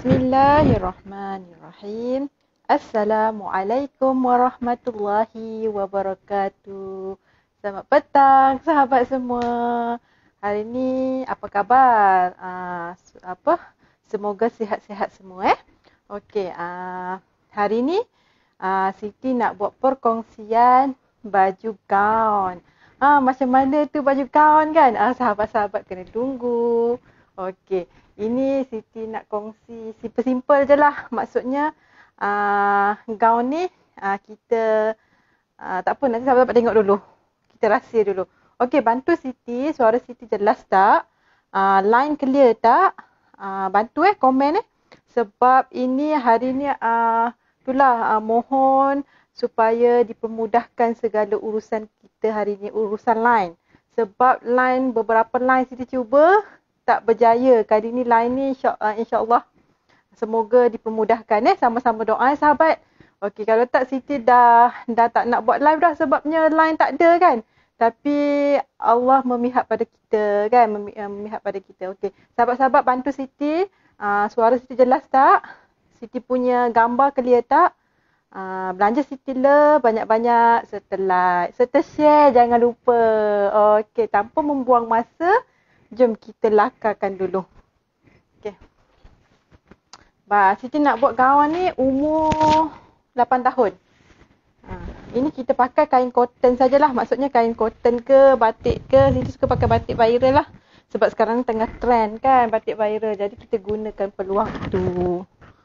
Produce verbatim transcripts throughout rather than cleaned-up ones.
Bismillahirrahmanirrahim. Assalamualaikum warahmatullahi wabarakatuh. Selamat petang sahabat semua. Hari ni apa khabar? Uh, apa? Semoga sihat-sihat semua eh. Okey, uh, hari ni uh, Siti nak buat perkongsian baju gaun. Ah, macam mana tu baju gaun kan? Ah, sahabat-sahabat kena tunggu. Okey, ini Siti nak kongsi simple-simple je lah. Maksudnya uh, gaun ni uh, kita uh, tak apa, nanti sahabat-sahabat tengok dulu. Kita rahsia dulu. Okey, bantu Siti, suara Siti jelas tak? Uh, line clear tak? Uh, bantu eh, komen eh. Sebab ini hari ni uh, itulah uh, mohon supaya dipermudahkan segala urusan kita hari ni, urusan line. Sebab line, beberapa line Siti cuba tak berjaya. Kali ni line ni insya, uh, insya-Allah semoga dipermudahkan eh, sama-sama doa eh sahabat. Okey, kalau tak Siti dah dah tak nak buat live dah sebabnya line tak ada kan. Tapi Allah memihak pada kita kan, memihak pada kita. Okey, sahabat-sahabat bantu Siti, uh, suara Siti jelas tak? Siti punya gambar clear tak? Uh, belanja Siti Love banyak-banyak, serta like, serta share jangan lupa. Okey, tanpa membuang masa, jom kita lakarkan dulu. Okey. Bah, Siti nak buat gaun ni umur lapan tahun. Ha, ini kita pakai kain cotton sajalah. Maksudnya kain cotton ke batik ke. Siti suka pakai batik viral lah. Sebab sekarang tengah trend kan batik viral. Jadi kita gunakan peluang itu.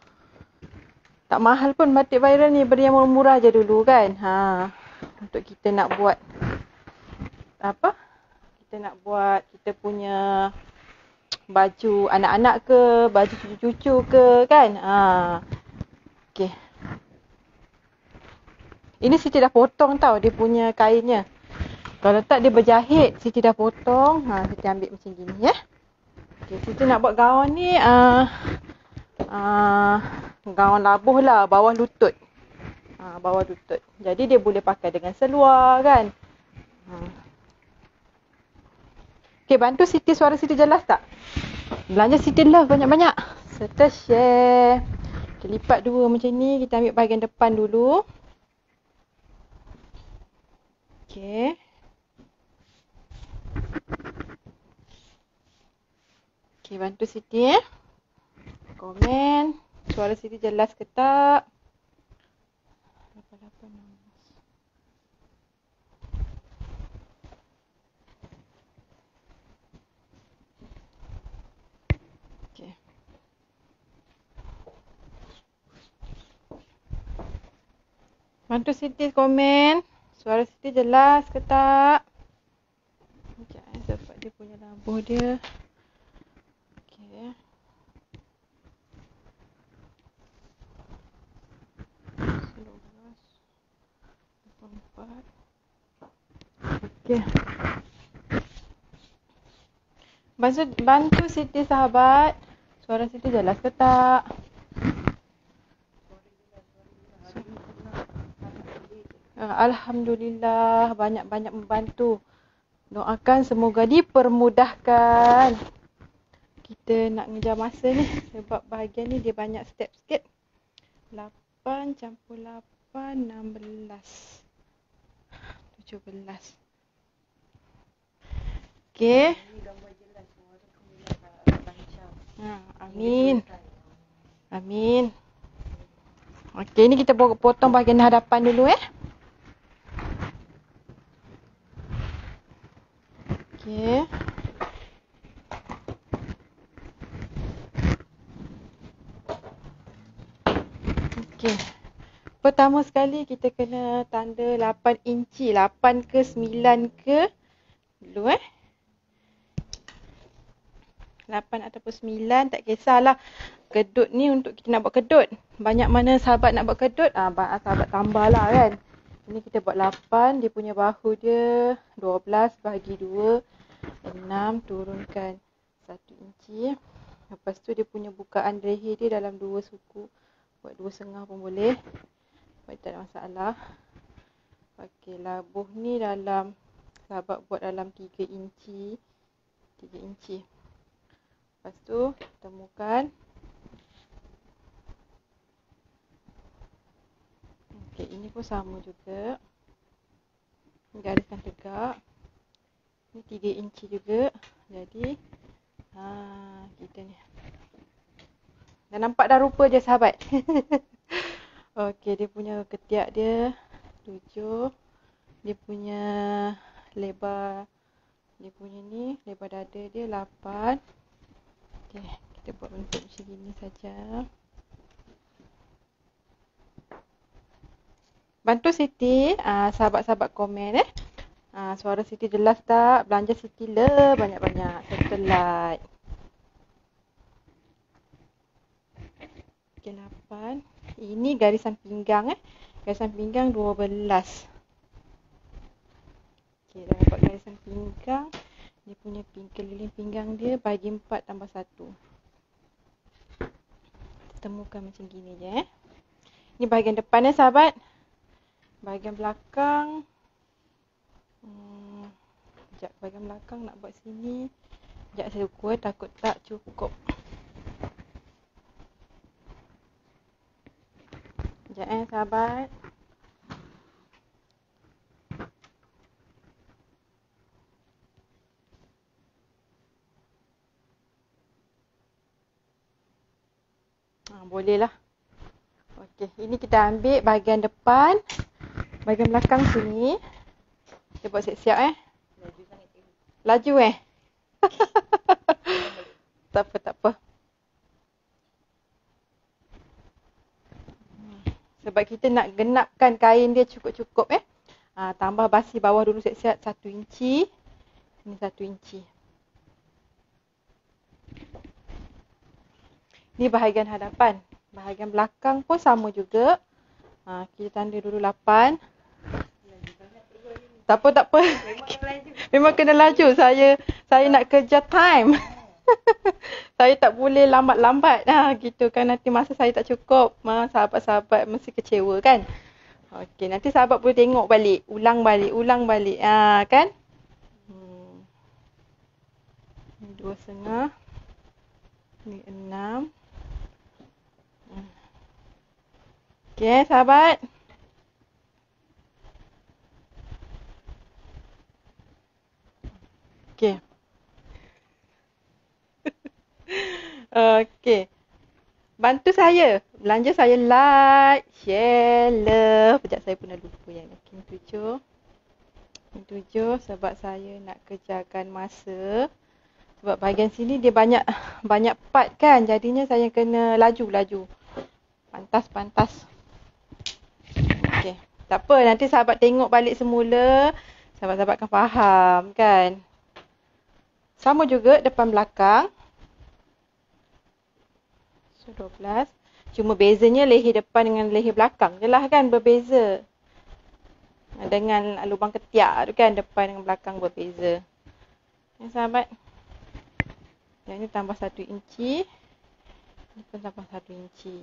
Tak mahal pun batik viral ni. Beri yang murah-murah je dulu kan. Ha, untuk kita nak buat apa? Kita nak buat kita punya baju anak-anak ke, baju cucu-cucu ke kan. Ha. Okey. Ini Siti dah potong tau dia punya kainnya. Kalau tak dia berjahit, Siti dah potong. Ha, Siti ambil macam gini ya. Okey, Siti nak buat gaun ni uh, uh, gaun labuh lah, bawah lutut. Ha, bawah lutut. Jadi dia boleh pakai dengan seluar kan. Ha. Okey, bantu Siti, suara Siti jelas tak? Belanja Siti Love banyak-banyak. Serta share. Okay, lipat dua macam ni. Kita ambil bahagian depan dulu. Okey. Okey, bantu Siti eh. Komen. Suara Siti jelas ke tak? lapan lapan enam belas. Okey. Bantu Siti komen. Suara Siti jelas ke tak? Sekejap eh, sebab dia punya labuh dia. Okey. sebelas, lapan puluh empat. Okey. Bantu, bantu Siti sahabat. Suara Siti jelas ke tak? Alhamdulillah, banyak-banyak membantu. Doakan semoga dipermudahkan. Kita nak ngejar masa ni sebab bahagian ni dia banyak step sikit. lapan campur lapan, enam belas. tujuh belas. Okey. Ha, amin. Amin. Okey, ni kita potong bahagian hadapan dulu eh. Okey. Okey. Pertama sekali kita kena tanda lapan inci. lapan ke sembilan ke. Dulu eh. lapan ataupun sembilan, tak kisahlah. Kedut ni untuk kita nak buat kedut. Banyak mana sahabat nak buat kedut, ah, sahabat tambah lah kan. Ini kita buat lapan, dia punya bahu dia dua belas bahagi dua, enam, turunkan satu inci. Lepas tu dia punya bukaan leher dia dalam dua suku. Buat dua setengah pun boleh. Buat tak ada masalah. Okey, labuh ni dalam, sahabat buat dalam tiga inci. tiga inci. Lepas tu temukan Okey, ini pun sama juga. Gariskan tegak. Ini tiga inci juga. Jadi ha, kita ni. Dah nampak dah rupa je sahabat. Okey, dia punya ketiak dia tujuh. Dia punya lebar, dia punya ni, lebar dada dia lapan. Okey, kita buat bentuk macam gini saja. Bantu Siti, uh, sahabat-sahabat komen eh. Uh, suara Siti jelas tak? Belanja Siti le banyak-banyak. Settle like. Okey, lapan. Ini garisan pinggang eh. Garisan pinggang dua belas. Okey, dah dapat garisan pinggang. Dia punya ping, keliling pinggang dia bagi empat tambah satu. Temukan macam gini je eh. Ini bahagian depan eh sahabat. Bahagian belakang. Hmm, sekejap, bahagian belakang nak buat sini. Sekejap saya ukur eh, takut tak cukup. Sekejap eh sahabat. Ha, boleh lah. Okey, ini kita ambil bahagian depan. Bahagian belakang sini. Kita buat siap-siap eh. Laju sangat. Laju eh. Tak apa, tak apa. Sebab kita nak genapkan kain dia cukup-cukup eh. Ha, tambah basi bawah dulu siap-siap satu inci. Ini satu inci. Ini bahagian hadapan. Bahagian belakang pun sama juga. Ha, kita tanda dulu lapan. Tak apa, tak apa. Memang kena laju. Saya saya nak kejar time. Saya tak boleh lambat-lambat. Ha, gitu kan nanti masa saya tak cukup. Ha, sahabat-sahabat mesti kecewa kan. Okey, nanti sahabat boleh tengok balik. Ulang balik, ulang balik. Ha, kan? Hmm. Ini dua setengah. Ini enam. Okey, sahabat. Okey. Okey. Bantu saya. Belanja saya like, share, love. Sekejap saya pun dah lupa yang ni. Okey, tujuh. Ini tujuh sebab saya nak kejarkan masa. Sebab bahagian sini dia banyak banyak part kan. Jadinya saya kena laju-laju. Pantas-pantas. Okey. Tak apa, nanti sahabat tengok balik semula. Sahabat-sahabat akan faham kan. Sama juga depan belakang. So, dua belas. Cuma bezanya leher depan dengan leher belakang je lah kan berbeza. Dengan lubang ketiak tu kan depan dengan belakang berbeza. Ya sahabat. Yang ni tambah satu inci. Ini pun tambah satu inci.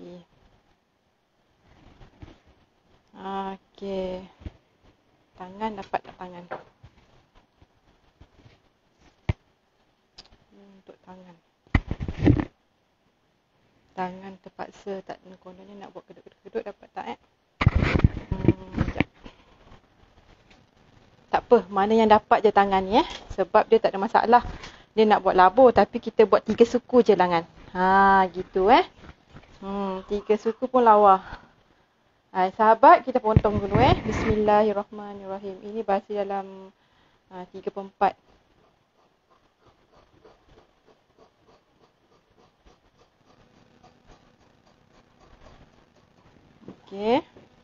Okey. Tangan dapat tak tangan? Untuk tangan. Tangan terpaksa tak ada kononnya nak buat kedut-kedut dapat tak eh? Hmm, sekejap. Tak apa, mana yang dapat je tangan ni eh. Sebab dia tak ada masalah. Dia nak buat labur tapi kita buat tiga suku je tangan. Ha, gitu eh. Hmm, tiga suku pun lawa. Ha, sahabat, kita potong dulu eh. Bismillahirrahmanirrahim. Ini basi dalam ha, tiga per empat. Okey.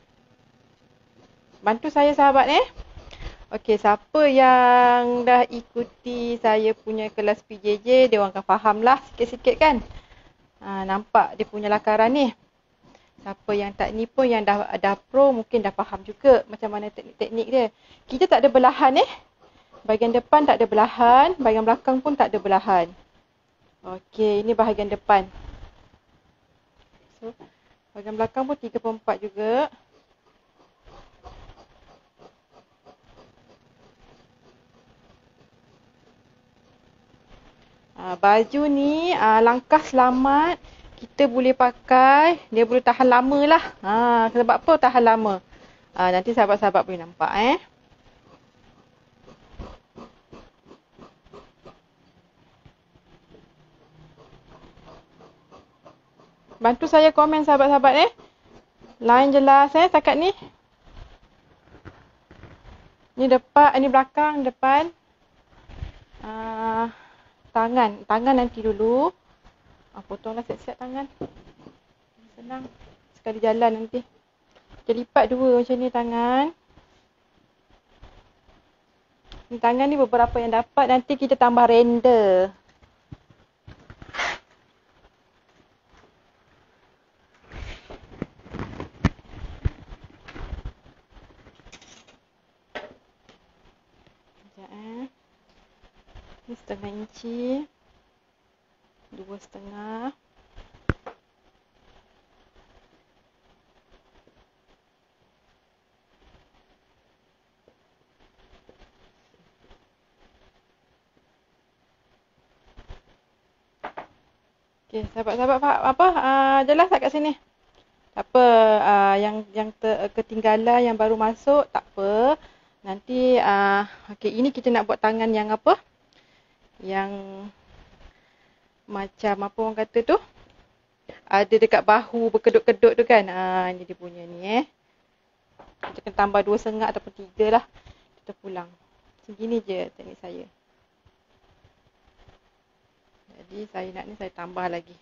Bantu saya sahabat eh. Okey, siapa yang dah ikuti saya punya kelas P J J, dia orang akan faham lah sikit-sikit kan. Ha, nampak dia punya lakaran ni. Siapa yang tak ni pun yang dah dah pro mungkin dah faham juga macam mana teknik-teknik dia. Kita tak ada belahan eh. Bahagian depan tak ada belahan, bahagian belakang pun tak ada belahan. Okey, ini bahagian depan. So, bahagian belakang pun tiga per empat juga. Ha, baju ni ha, langkah selamat. Kita boleh pakai, dia boleh tahan lama lah. Ha, sebab apa tahan lama? Uh, nanti sahabat-sahabat boleh nampak eh. Bantu saya komen sahabat-sahabat eh. Line jelas eh setakat ni. Ni depan, ni belakang, depan. Uh, tangan, tangan nanti dulu. Uh, potonglah siap-siap tangan. Senang. Sekali jalan nanti. Kita lipat dua macam ni tangan. Ni tangan ni beberapa yang dapat, nanti kita tambah render. Sekejap eh. Ni setengah inci. Dua setengah. Okey, sahabat-sahabat apa? Uh, jelas tak kat sini? Tak apa, uh, yang yang ter, ketinggalan yang baru masuk, tak apa. Nanti, uh, okey, ini kita nak buat tangan yang apa? Yang macam apa orang kata tu? Ada dekat bahu berkedut-kedut tu kan? Uh, ini dia punya ni eh. Kita kena tambah dua sengak ataupun tiga lah. Kita pulang. Segini je teknik saya. Jadi saya nak ni saya tambah lagi.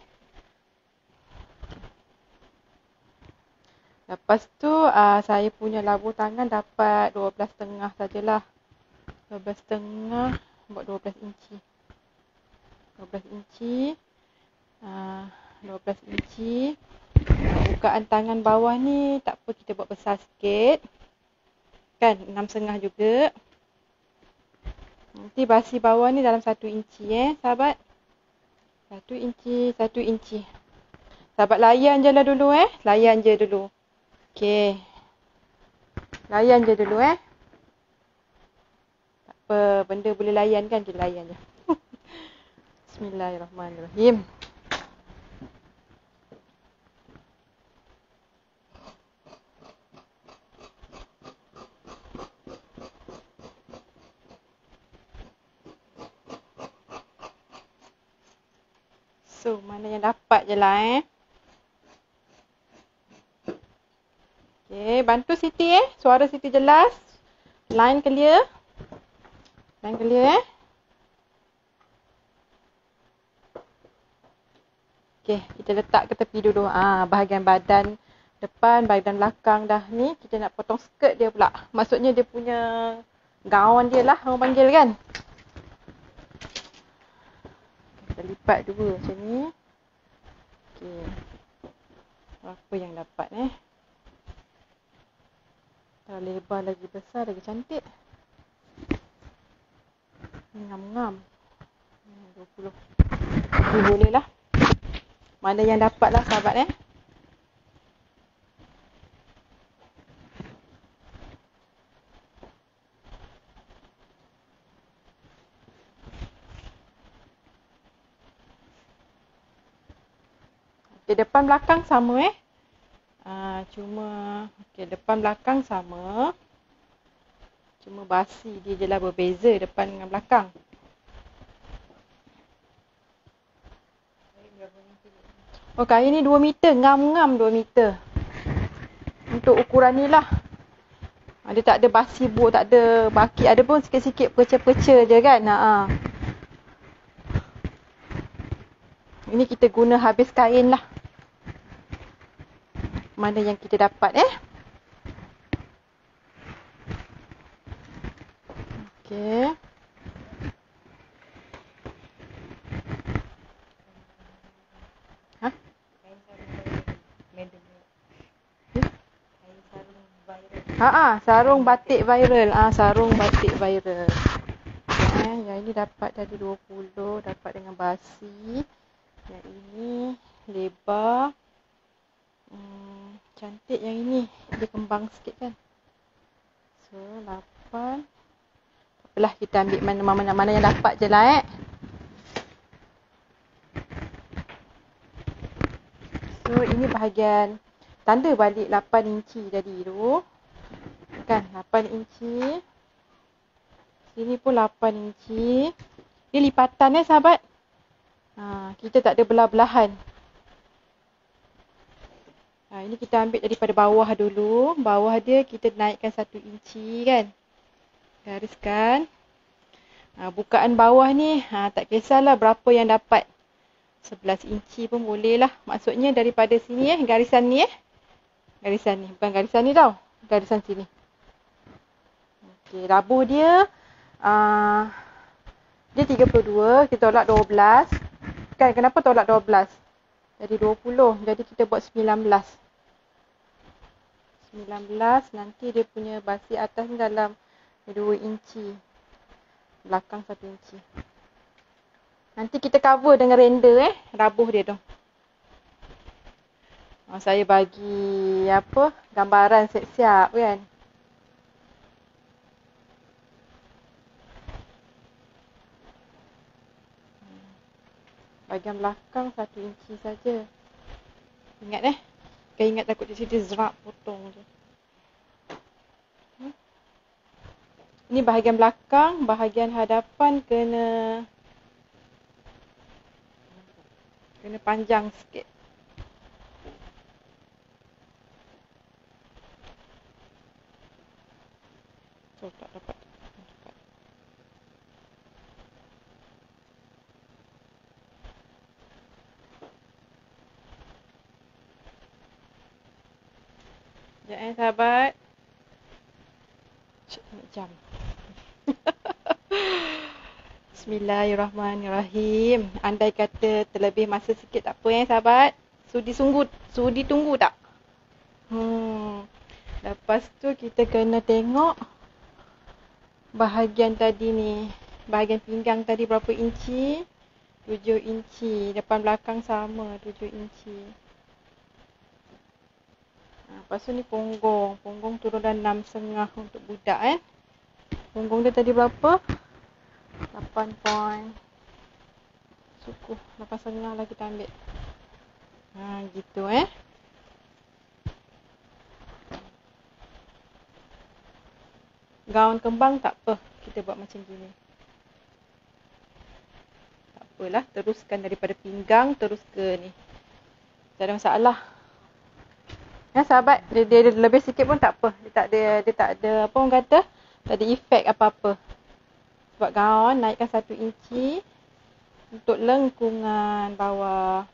Lepas tu uh, saya punya labur tangan dapat dua belas setengah sajalah. dua belas setengah buat dua belas inci. dua belas inci. Uh, dua belas inci. Bukaan tangan bawah ni tak apa, kita buat besar sikit. Kan enam setengah juga. Nanti basi bawah ni dalam satu inci eh sahabat. Satu inci, satu inci. Sahabat layan je lah dulu eh. Layan je dulu. Okey. Layan je dulu eh. Tak apa, benda boleh layan kan, kita layan je. Bismillahirrahmanirrahim. So, mana yang dapat je lah eh. Okay, bantu Siti eh. Suara Siti jelas. Line clear. Line clear eh. Okay, kita letak ke tepi dulu. Ah, bahagian badan depan, bahagian belakang dah ni. Kita nak potong skirt dia pula. Maksudnya dia punya gaun dia lah, orang panggil kan. Kita lipat dua macam ni. Okey. Apa yang dapat eh? Kalau lebar lagi besar lagi cantik. Ngam-ngam. dua puluh. Ini boleh lah. Mana yang dapat lah sahabat eh? Okay, depan belakang sama eh. Uh, cuma, okay, depan belakang sama. Cuma basi dia je lah berbeza depan dengan belakang. Oh, kain ni dua meter. Ngam-ngam dua meter. Untuk ukuran ni lah. Dia tak ada basi bu, tak ada baki. Ada pun sikit-sikit perca-perca je kan. Ha-ha. Ini kita guna habis kain lah. Mana yang kita dapat eh. Okey. Ha? Ha-ha, sarung batik viral. Ah, sarung batik viral. Eh, yang ini dapat tadi dua puluh, dapat dengan basi. Yang ini lebar. Hmm, cantik yang ini. Dia kembang sikit kan. So, lapan. Apalah, kita ambil mana-mana mana yang dapat je lah eh. So, ini bahagian tanda balik lapan inci tadi tu. Kan lapan inci. Sini pun lapan inci. Dia lipatan eh sahabat. Ha, kita tak ada belah-belahan. Ha, ini kita ambil daripada bawah dulu. Bawah dia kita naikkan satu inci kan. Gariskan. Ha, bukaan bawah ni ha, tak kisahlah berapa yang dapat. sebelas inci pun boleh lah. Maksudnya daripada sini eh. Garisan ni eh. Garisan ni. Bukan garisan ni tau. Garisan sini. Okey, rabuh dia. Uh, dia tiga puluh dua. Kita tolak dua belas. Kan kenapa tolak dua belas? Jadi dua puluh. Jadi kita buat sembilan belas. sembilan belas. Nanti dia punya basi atas ni dalam dua inci. Belakang satu inci. Nanti kita cover dengan render eh. Rabuh dia tu. Oh, saya bagi apa gambaran siap-siap kan. Bahagian belakang satu inci saja. Ingat eh. Kan ingat takut di sini zerak potong je. Hmm. Ini bahagian belakang. Bahagian hadapan kena Kena panjang sikit. So, tak dapat. dapat. Sekejap eh sahabat. Cik, tengok jam. Bismillahirrahmanirrahim. Andai kata terlebih masa sikit tak apa ya sahabat. Sudi sungguh, sudi tunggu tak? Hmm. Lepas tu kita kena tengok bahagian tadi ni. Bahagian pinggang tadi berapa inci? tujuh inci. Depan belakang sama tujuh inci. Ha, lepas tu ni punggung. Punggung turun dan enam setengah untuk budak eh. Punggung dia tadi berapa? lapan point suku lapan setengah lah kita ambil. Ha gitu eh. Gaun kembang tak apa, kita buat macam gini. Tak apalah, teruskan daripada pinggang terus ke ni. Tak ada masalah. Ya sahabat, dia, dia, dia lebih sikit pun tak apa. Dia tak ada dia tak ada apa orang kata? Tak ada efek apa-apa. Buat gaun, naikkan satu inci untuk lengkungan bawah.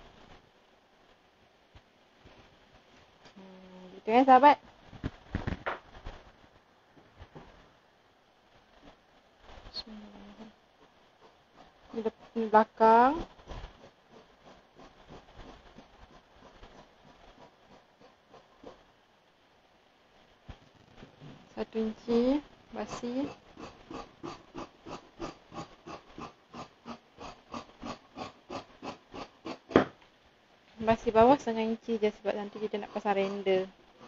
Hmm, gitu kan sahabat. Di depan belakang. Satu inci basi. Basi bawah setengah inci je sebab nanti kita nak pasang render.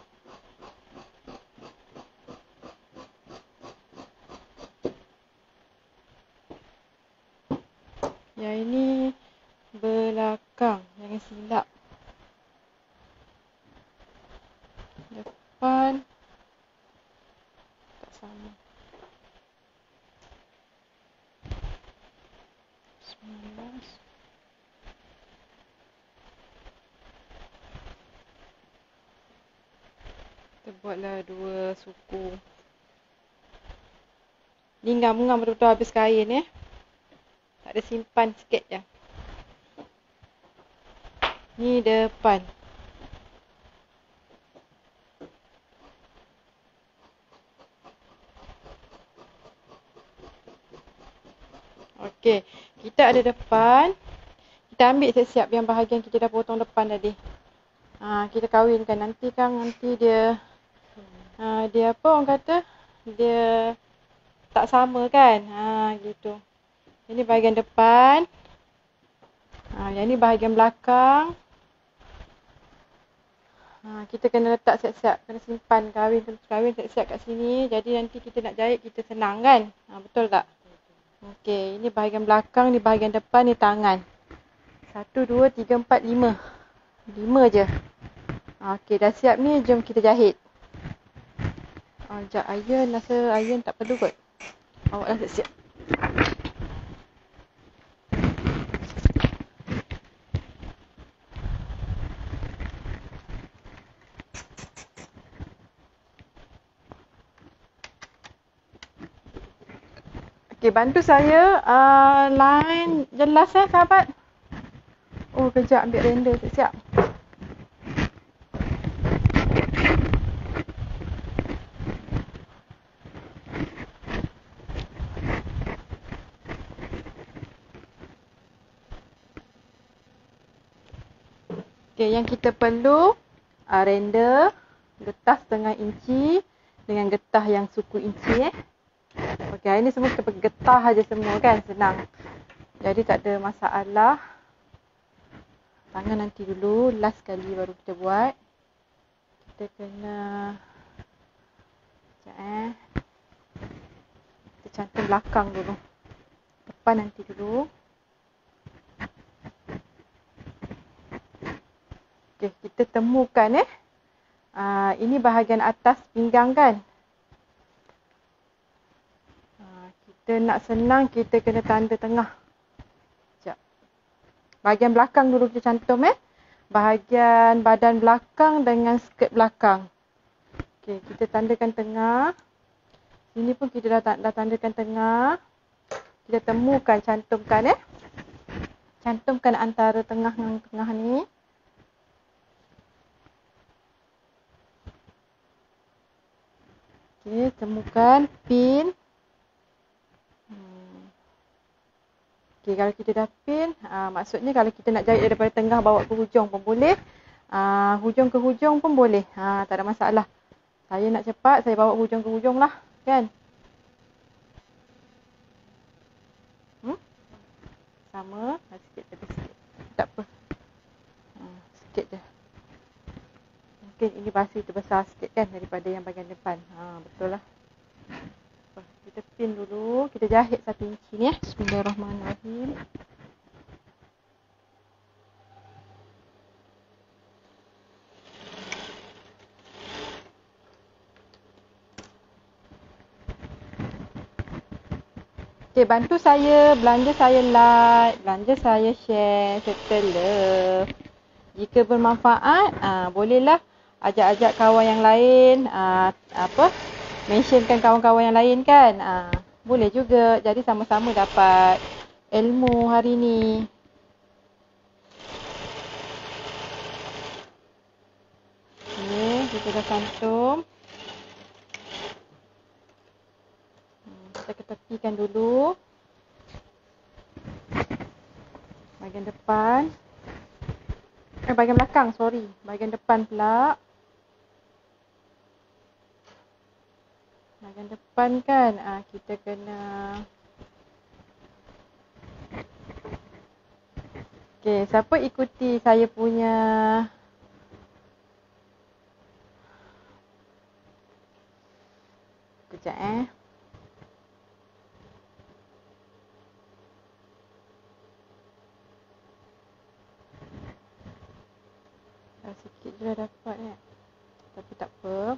Yang ini belakang, jangan silap. Depan tak sama. sembilan belas. Kita buatlah dua suku. Ni ngam-ngam betul-betul habis kain eh. Tak ada simpan sikit je. Ni depan. Okey, kita ada depan. Kita ambil siap-siap yang bahagian kita dah potong depan tadi. Ha, kita kawinkan nanti kan nanti dia ha, dia apa orang kata? Dia tak sama kan? Ha gitu. Ini bahagian depan. Ha, yang ni bahagian belakang. Ha, kita kena letak siap-siap, kena simpan kahwin kahwin siap-siap kat sini. Jadi nanti kita nak jahit kita senang kan? Ha, betul tak? Okey, ini bahagian belakang, ni bahagian depan, ni tangan. Satu, dua, tiga, empat, lima. Lima je. Okey, dah siap ni, jom kita jahit. Ah, sekejap iron, rasa iron tak perlu kot. Awak dah siap. Okey, bantu saya uh, line jelas eh sahabat. Oh, kejap ambil render siap-siap. Okey, yang kita perlu uh, render getah setengah inci dengan getah yang suku inci eh. Okey, hari ni semua kita pakai getah aja semua kan, senang. Jadi tak ada masalah. Tangan nanti dulu, last kali baru kita buat. Kita kena sekejap eh. Kita cantum belakang dulu. Depan nanti dulu. Okey, kita temukan eh. Uh, ini bahagian atas pinggang kan. Uh, kita nak senang, kita kena tanda tengah. Sekejap. Bahagian belakang dulu kita cantum eh. Bahagian badan belakang dengan skirt belakang. Okey, kita tandakan tengah. Sini pun kita dah, dah tandakan tengah. Kita temukan, cantumkan eh. Cantumkan antara tengah dengan tengah ni. Okey, temukan pin. Hmm. Okey, kalau kita dah pin, aa, maksudnya kalau kita nak jahit daripada tengah bawa ke hujung pun boleh. Aa, hujung ke hujung pun boleh. Ha, tak ada masalah. Saya nak cepat, saya bawa hujung ke hujung lah. Kan? Hmm? Sama. Sikit tapi sikit. Tak apa. Ha, sikit je. Mungkin ini basi tu besar sikit kan daripada yang bahagian depan. Ha, betul lah. Kita pin dulu. Kita jahit satu inci ni eh. Bismillahirrahmanirrahim. Okay, bantu saya, belanja saya like, belanja saya share, serta love. Jika bermanfaat, aa, bolehlah ajak-ajak kawan yang lain, aa, apa, mentionkan kawan-kawan yang lain kan. Aa, boleh juga, jadi sama-sama dapat ilmu hari ni. Okay, kita dah cantum. Kita ketepikan dulu. Bahagian depan. Eh, bahagian belakang, sorry. Bahagian depan pula. Bahagian depan kan, ah, kita kena... Okay, siapa ikuti saya punya... Sekejap eh. Dah sikit je dah dapat eh. Tapi tak apa.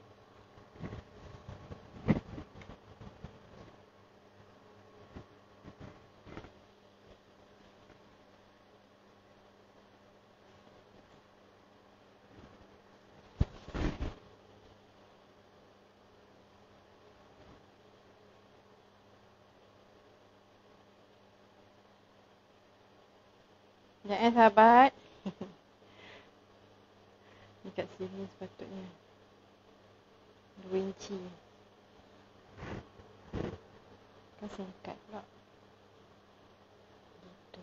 Sekejap eh sahabat. Dekat sini sepatutnya dua inci. Kan singkat pula. Gitu.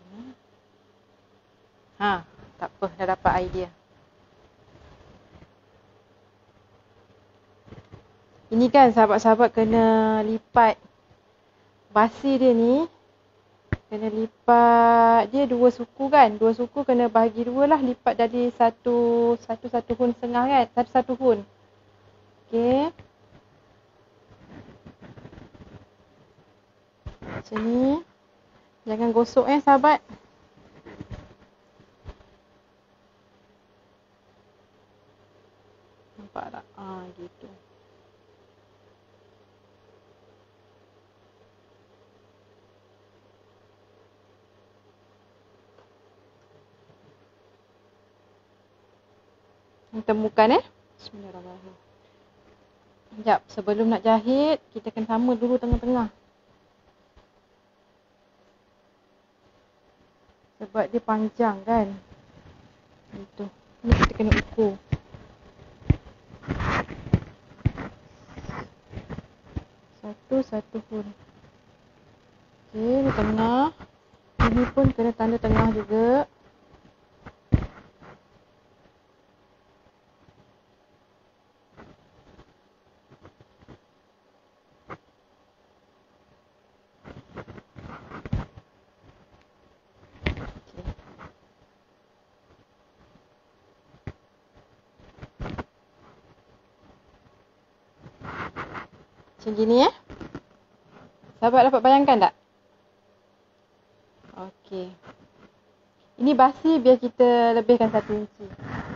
Ha, tak apa, dah dapat idea. Ini kan sahabat-sahabat kena lipat basi dia ni. Kena lipat dia dua suku kan. Dua suku kena bahagi dua lah. Lipat jadi satu, satu, satu hun setengah kan. Satu, satu hun. Okey. Macam ni. Jangan gosok eh sahabat. Nampak tak? Ah, gitu. Temukan eh. Bismillahirrahmanirrahim. Sekejap, sebelum nak jahit, kita kena sama dulu tengah-tengah. Sebab dia panjang kan. Itu. Ni kita kena ukur. Satu, satu pun. Okey, di tengah. Ini pun kena tanda tengah juga. Macam gini eh. Sahabat dapat bayangkan tak? Okey. Ini basi biar kita lebihkan satu inci.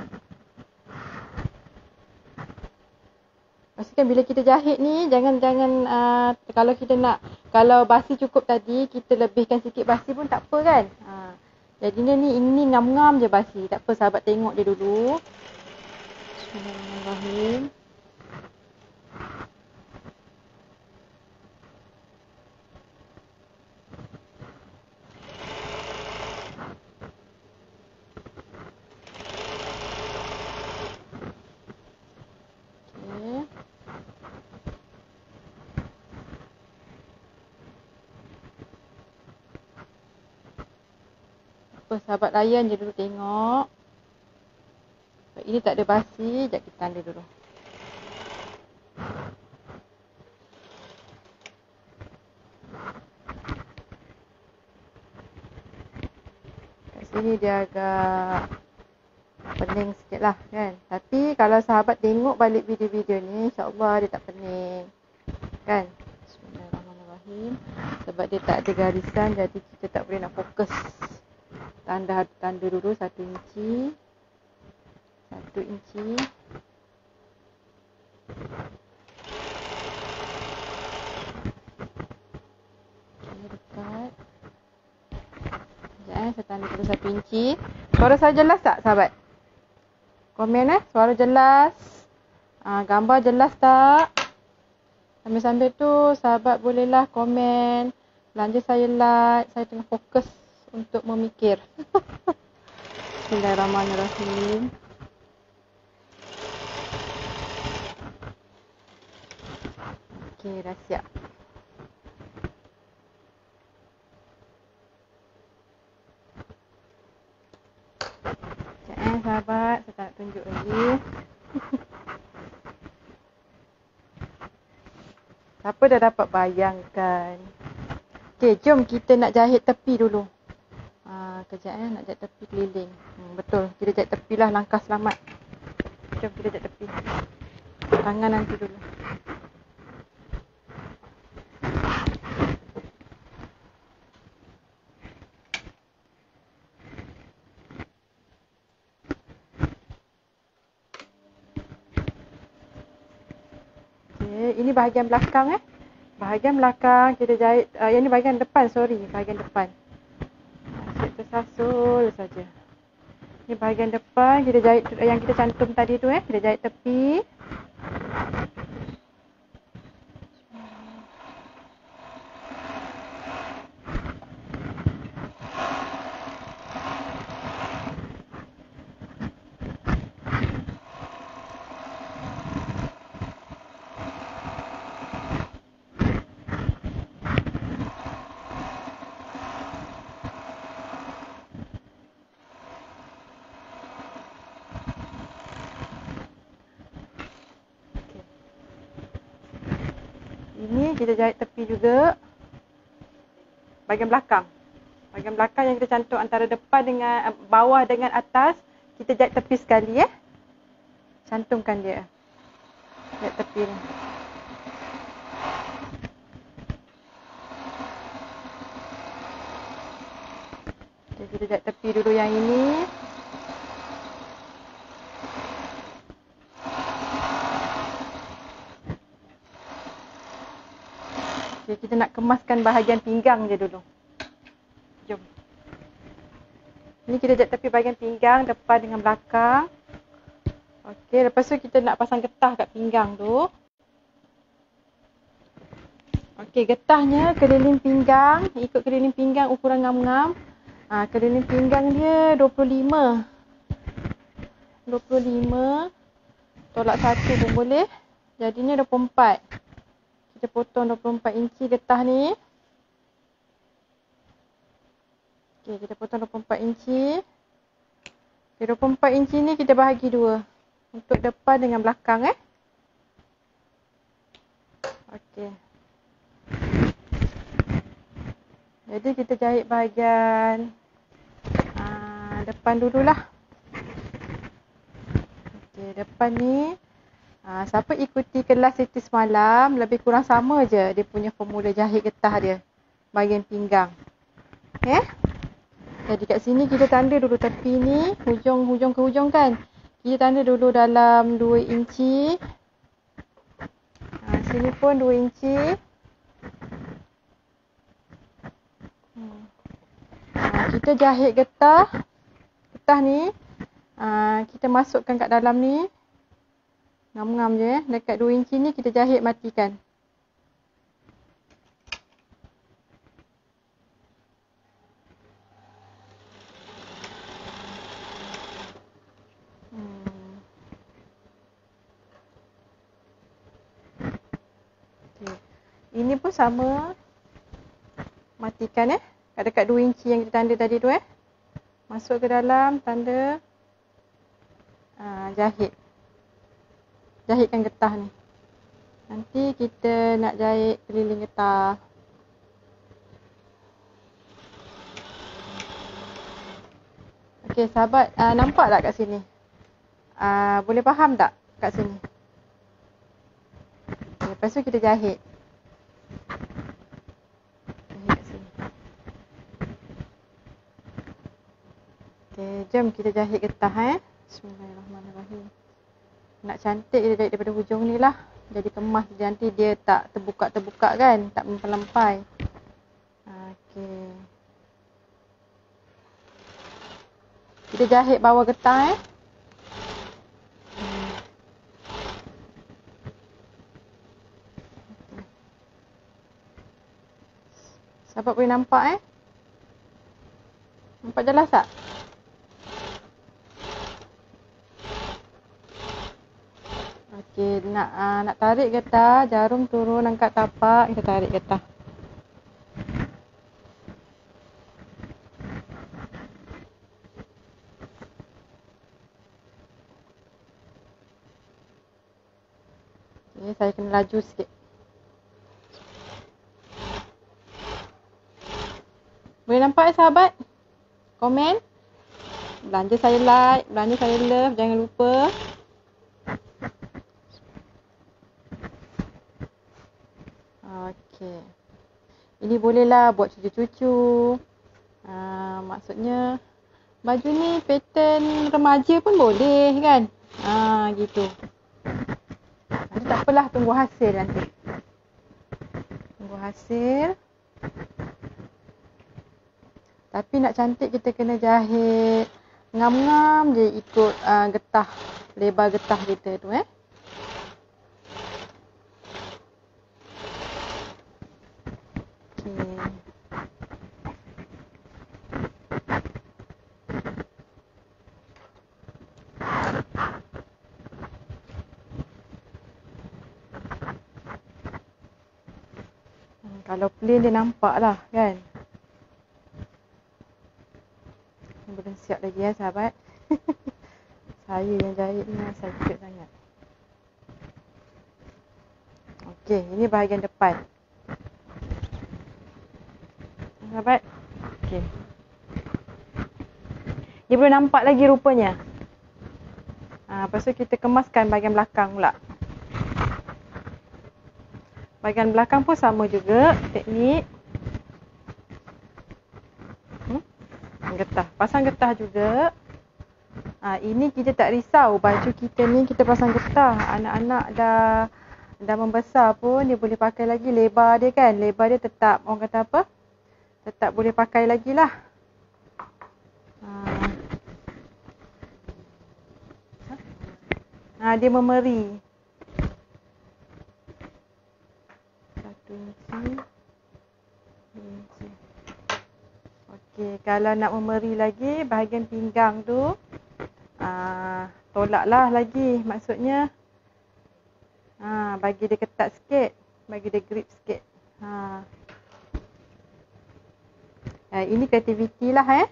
Pastikan bila kita jahit ni, jangan-jangan uh, kalau kita nak, kalau basi cukup tadi, kita lebihkan sikit basi pun tak apa kan. Ha. Jadi ni, ini ngam-ngam je basi. Tak apa, sahabat tengok dia dulu. Bismillahirrahmanirrahim. Apa, sahabat layan je dulu tengok. Ini tak ada basi, sekejap kita tanda dulu. Kat sini dia agak pening sikit lah kan. Tapi kalau sahabat tengok balik video-video ni, insyaAllah dia tak pening. Kan? Bismillahirrahmanirrahim. Sebab dia tak ada garisan, jadi kita tak boleh nak fokus. Tanda tanda dulu satu inci. Satu inci. Okey, dekat. Sekejap eh, saya tanda dulu satu inci. Suara saya jelas tak sahabat? Komen eh, suara jelas. Ha, gambar jelas tak? Sambil-sambil tu sahabat bolehlah komen. Belanja saya like, saya tengah fokus untuk memikir. Bismillahirrahmanirrahim. Okey, dah siap. Sekejap eh sahabat, saya tak nak tunjuk lagi. Siapa dah dapat bayangkan? Okey, jom kita nak jahit tepi dulu. Ha, kejap eh, nak jahit tepi keliling. Hmm, betul, kita jahit tepi lah langkah selamat. Jom kita jahit tepi. Tangan nanti dulu. Okey, ini bahagian belakang eh. Bahagian belakang kita jahit, uh, yang ni bahagian depan, sorry, bahagian depan. Tersasul saja. Ini bahagian depan, kita jahit yang kita cantum tadi tu eh, kita jahit tepi. Ini kita jahit tepi juga. Bahagian belakang. Bahagian belakang yang kita cantum antara depan dengan bawah dengan atas, kita jahit tepi sekali eh. Cantumkan dia. Jahit tepi ni. Okay, kita jahit tepi dulu yang ini. Okay, kita nak kemaskan bahagian pinggang je dulu. Jom. Ini kita jahit tepi bahagian pinggang, depan dengan belakang. Okey, lepas tu kita nak pasang getah kat pinggang tu. Okey, getahnya keliling pinggang, ikut keliling pinggang ukuran ngam-ngam. Ha, keliling pinggang dia dua puluh lima. dua puluh lima. Tolak satu pun boleh. Jadinya dua puluh empat. Kita potong dua puluh empat inci getah ni. Okey, kita potong dua puluh empat inci. Okay, dua puluh empat inci ni kita bahagi dua. Untuk depan dengan belakang eh. Okey. Jadi kita jahit bahagian aa, depan dululah. Okey, depan ni aa, siapa ikuti kelas Siti semalam, lebih kurang sama je dia punya formula jahit getah dia. Bahagian pinggang. Okay. Jadi kat sini kita tanda dulu tepi ni, hujung-hujung ke hujung kan. Kita tanda dulu dalam dua inci. Ha, sini pun dua inci. Hmm. Ha, kita jahit getah. Getah ni ha, kita masukkan kat dalam ni. Ngam-ngam je eh. Dekat dua inci ni kita jahit matikan. Hmm. Okay. Ini pun sama. Matikan eh. Dekat dua inci yang kita tanda tadi tu eh. Masuk ke dalam, tanda. Ha, jahit. Jahitkan getah ni. Nanti kita nak jahit keliling getah. Okey, sahabat uh, nampak tak kat sini? Uh, boleh faham tak kat sini? Okay, lepas tu kita jahit. Jahit kat sini. Okey, jom kita jahit getah eh. Bismillahirrahmanirrahim. Nak cantik dia daripada hujung ni lah. Jadi kemas nanti dia tak terbuka-terbuka kan. Tak mempelampai. Okey. Kita jahit bawah getah eh. Hmm. Sahabat boleh nampak eh. Nampak jelas tak? Okey, nak uh, nak tarik getah, jarum turun angkat tapak, kita tarik getah. Okey, saya kena laju sikit. Boleh nampak eh sahabat? Komen. Belanja saya like, belanja saya love, jangan lupa. Okey. Ini bolehlah buat cucu-cucu. Uh, maksudnya baju ni pattern remaja pun boleh kan? Ah, gitu. Nanti tak apalah, tunggu hasil nanti. Tunggu hasil. Tapi nak cantik kita kena jahit ngam-ngam je ikut uh, getah, lebar getah kita tu eh. Okey. Hmm, kalau plain dia nampak lah kan. Belum siap lagi ya sahabat. Saya yang jahit ni sakit sangat. Okey, ini bahagian depan. Sahabat. Okey. Dia belum nampak lagi rupanya. Ha, lepas tu kita kemaskan bahagian belakang pula. Bahagian belakang pun sama juga teknik. Hmm? Getah. Pasang getah juga. Ha, ini kita tak risau baju kita ni kita pasang getah. Anak-anak dah dah membesar pun dia boleh pakai lagi, lebar dia kan. Lebar dia tetap, orang kata apa? Tetap boleh pakai lagi lah. Ha. Ha, dia memeri. Satu inci. Dua inci. Okey, kalau nak memeri lagi bahagian pinggang tu, ha, tolaklah lagi. Maksudnya, ha, bagi dia ketat sikit. Bagi dia grip sikit. Ha. Ha, ini kreativiti lah eh.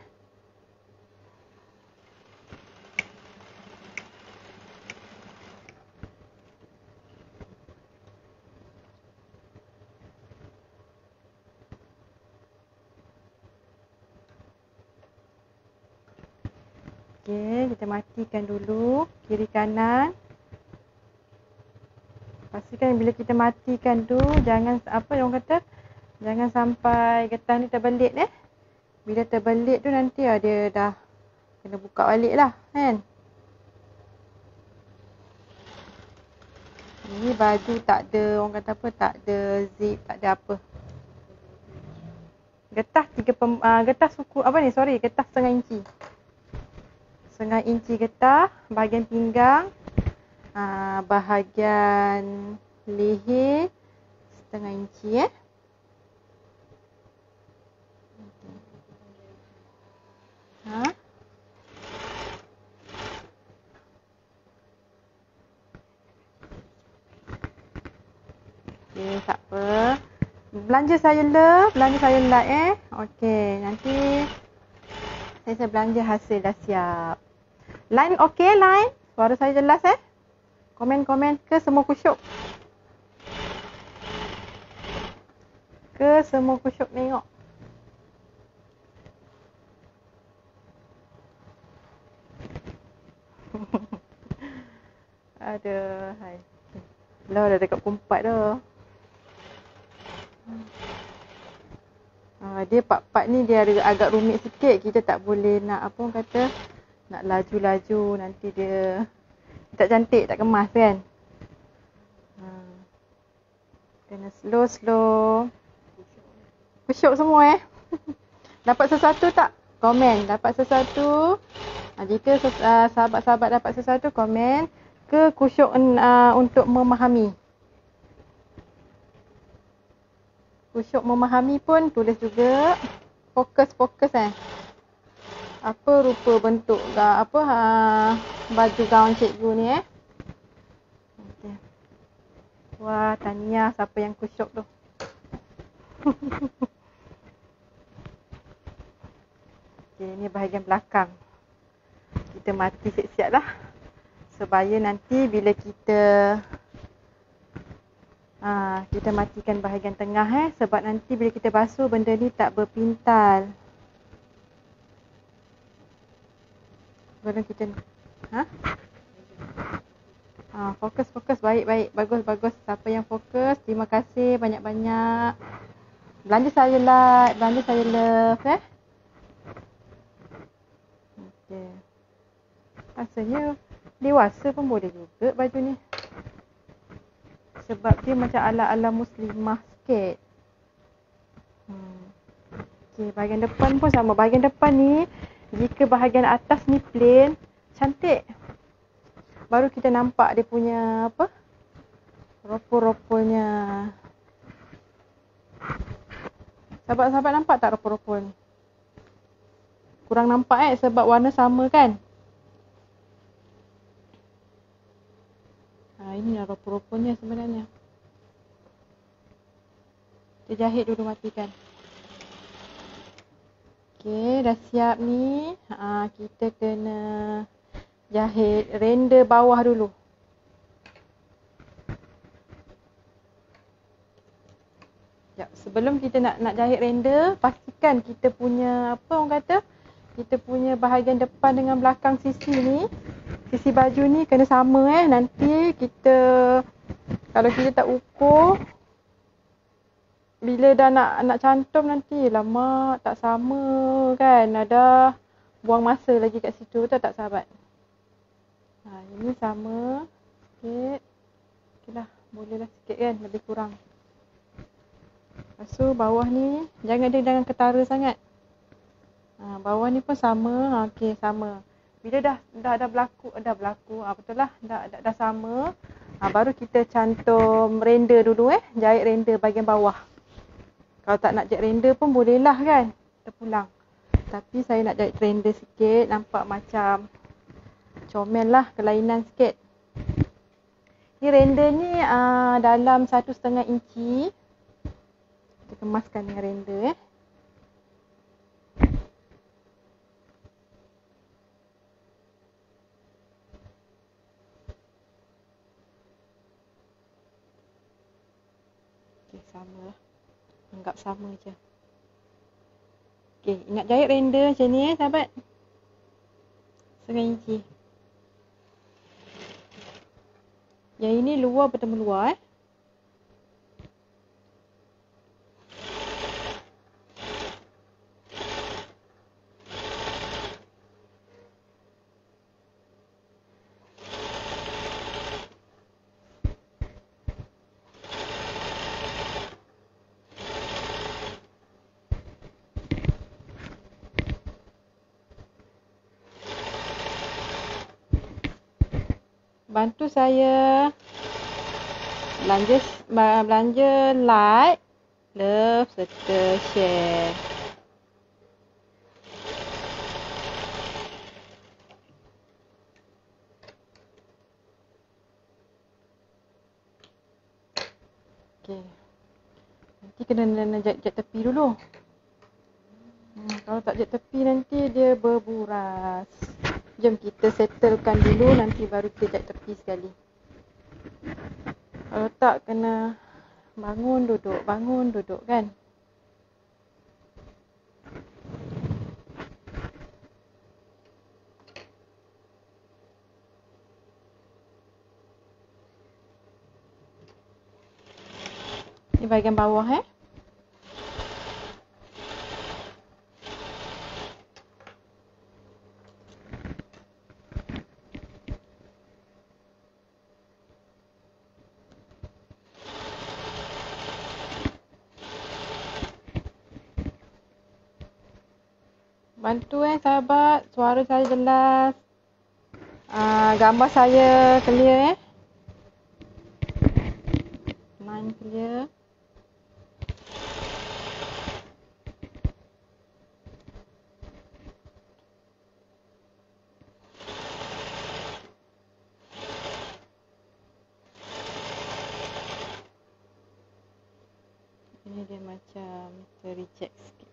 Okey, kita matikan dulu kiri kanan. Pastikan bila kita matikan tu jangan apa orang kata, jangan sampai getah ni terbelit eh. Bila terbelit tu nanti ah, dia dah kena buka balik lah kan. Ini baju tak ada orang kata apa, tak ada zip, tak ada apa. Getah tiga pem, uh, getah suku apa ni, sorry, getah setengah inci. Setengah inci getah, bahagian pinggang, uh, bahagian leher setengah inci eh. Ha? Okey, tak apa. Belanja saya le, belanja saya like eh. Okey, nanti saya, saya belanja hasil dah siap. Line okey, line. Suara saya jelas eh. Komen-komen ke semua kusyuk? Ke semua kusyuk tengok? Aduh, hai. Lah dah dekat pukul empat dah. Ha, dia part-part ni dia ada agak rumit sikit. Kita tak boleh nak apa orang kata, nak laju-laju nanti dia tak cantik, tak kemas kan. Ha. Kena slow-slow. Kusyuk semua eh. Dapat sesuatu tak? Komen. Dapat sesuatu. Ha, jika ses- uh, sahabat-sahabat dapat sesuatu, komen. Ke kusyuk uh, untuk memahami. Kusyuk memahami pun tulis juga. Fokus-fokus eh. Apa rupa bentuk ga, apa ha, baju gaun cikgu ni eh. Okay. Wah, tahniah siapa yang kusyuk tu. Okey, ni bahagian belakang. Kita mati siap-siap lah. Supaya nanti bila kita ha, kita matikan bahagian tengah eh. Sebab nanti bila kita basuh benda ni tak berpintal. Sebelum kita ha? Ha, fokus, fokus. Baik, baik. Bagus, bagus. Siapa yang fokus, terima kasih banyak-banyak. Belanja saya like, belanja saya love eh. Okey. Rasanya dewasa pun boleh juga baju ni. Sebab dia macam ala-ala muslimah sikit. Hmm. Okey, bahagian depan pun sama. Bahagian depan ni, jika bahagian atas ni plain, cantik. Baru kita nampak dia punya apa? Ropol-ropolnya. Sahabat-sahabat nampak tak ropol-ropol ni? Kurang nampak eh sebab warna sama kan? Ha, ini lah ropol-ropolnya sebenarnya. Kita jahit dulu, matikan. Okey, dah siap ni. Ha, kita kena jahit render bawah dulu. Sekejap, sebelum kita nak nak jahit render, pastikan kita punya apa orang kata, kita punya bahagian depan dengan belakang sisi ni, sisi baju ni kena sama eh. Nanti kita, kalau kita tak ukur, bila dah nak nak cantum nanti lama tak sama kan. Ada buang masa lagi kat situ, betul tak sahabat? Ha, ini sama sikit. Okeylah, bolehlah sikit kan, lebih kurang. Lepas tu bawah ni jangan dia jangan ketara sangat. Ha, bawah ni pun sama. Ha, okey, sama. Bila dah dah dah berlaku, dah berlaku, ah betul lah, dah dah, dah sama. Ah baru kita cantum render dulu eh, jahit render bahagian bawah. Kalau tak nak jahit render pun boleh lah kan. Kita pulang. Tapi saya nak jahit render sikit, nampak macam comel lah, kelainan sikit. Ni render ni uh, dalam satu setengah inci. Kita kemaskan dengan render eh. Okay, sama lah. Anggap sama je. Okay, ingat jahit render macam ni eh sahabat. Setengah inci. Yang ini luar bertemu luar eh. Bantu saya belanja belanja like, love serta share. Okey. Nanti kena kena jahit tepi dulu. Hmm, kalau tak jahit tepi nanti dia berburas. Jom kita settlekan dulu, nanti baru kita jahit tepi sekali. Kalau tak kena bangun duduk, bangun duduk kan. Ni bahagian bawah eh. Bantu eh sahabat, suara saya jelas. Uh, gambar saya clear eh. Line clear. Ini dia macam ter-reject sikit.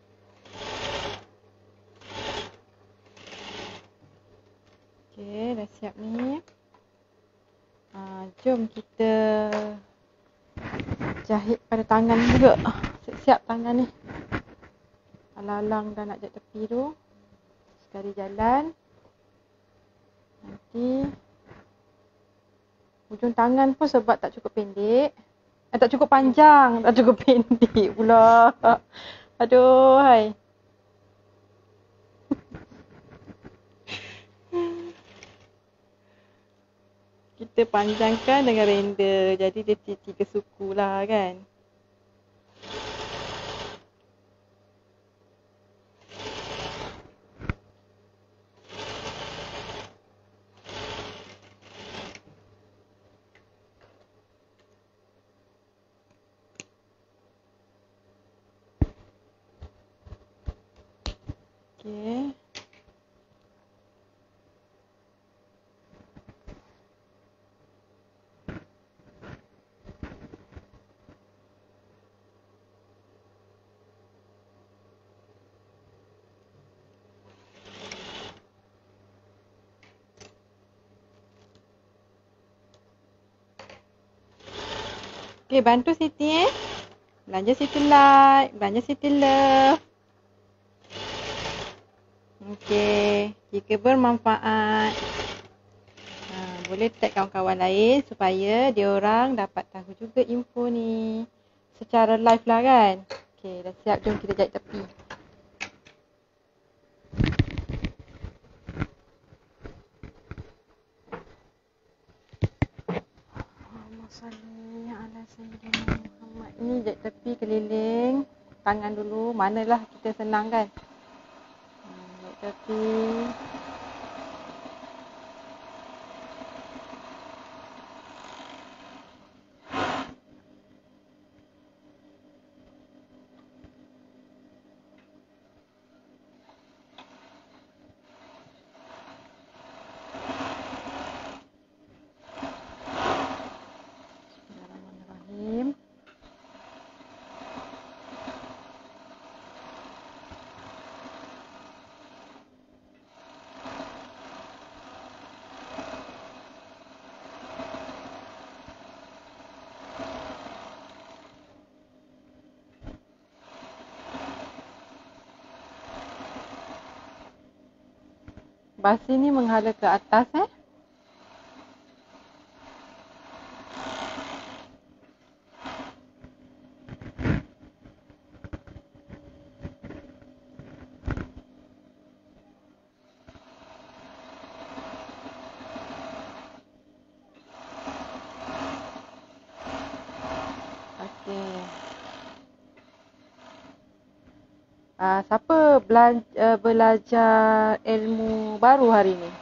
Okey, dah siap ni. Uh, jom kita jahit pada tangan juga. Siap-siap tangan ni. Alang-alang dah nak jahit tepi tu. Sekali jalan. Nanti ujung tangan pun sebab tak cukup pendek. Eh, tak cukup panjang. Tak cukup pendek pula. Aduh, hai. Kita panjangkan dengan render. Jadi dia tiga suku lah kan. Okay. Okay, bantu Siti eh. Belanja Siti like, belanja Siti love. Okay, jika bermanfaat, ha, boleh tag kawan-kawan lain supaya dia orang dapat tahu juga info ni secara live lah kan. Okay, dah siap, jom kita jahit tepi. Ini jahit tepi keliling tangan dulu, manalah kita senang kan. Jahit tepi. basi ni menghala ke atas eh. Okey. Uh, siapa belan- uh, belajar ilmu baru hari ni?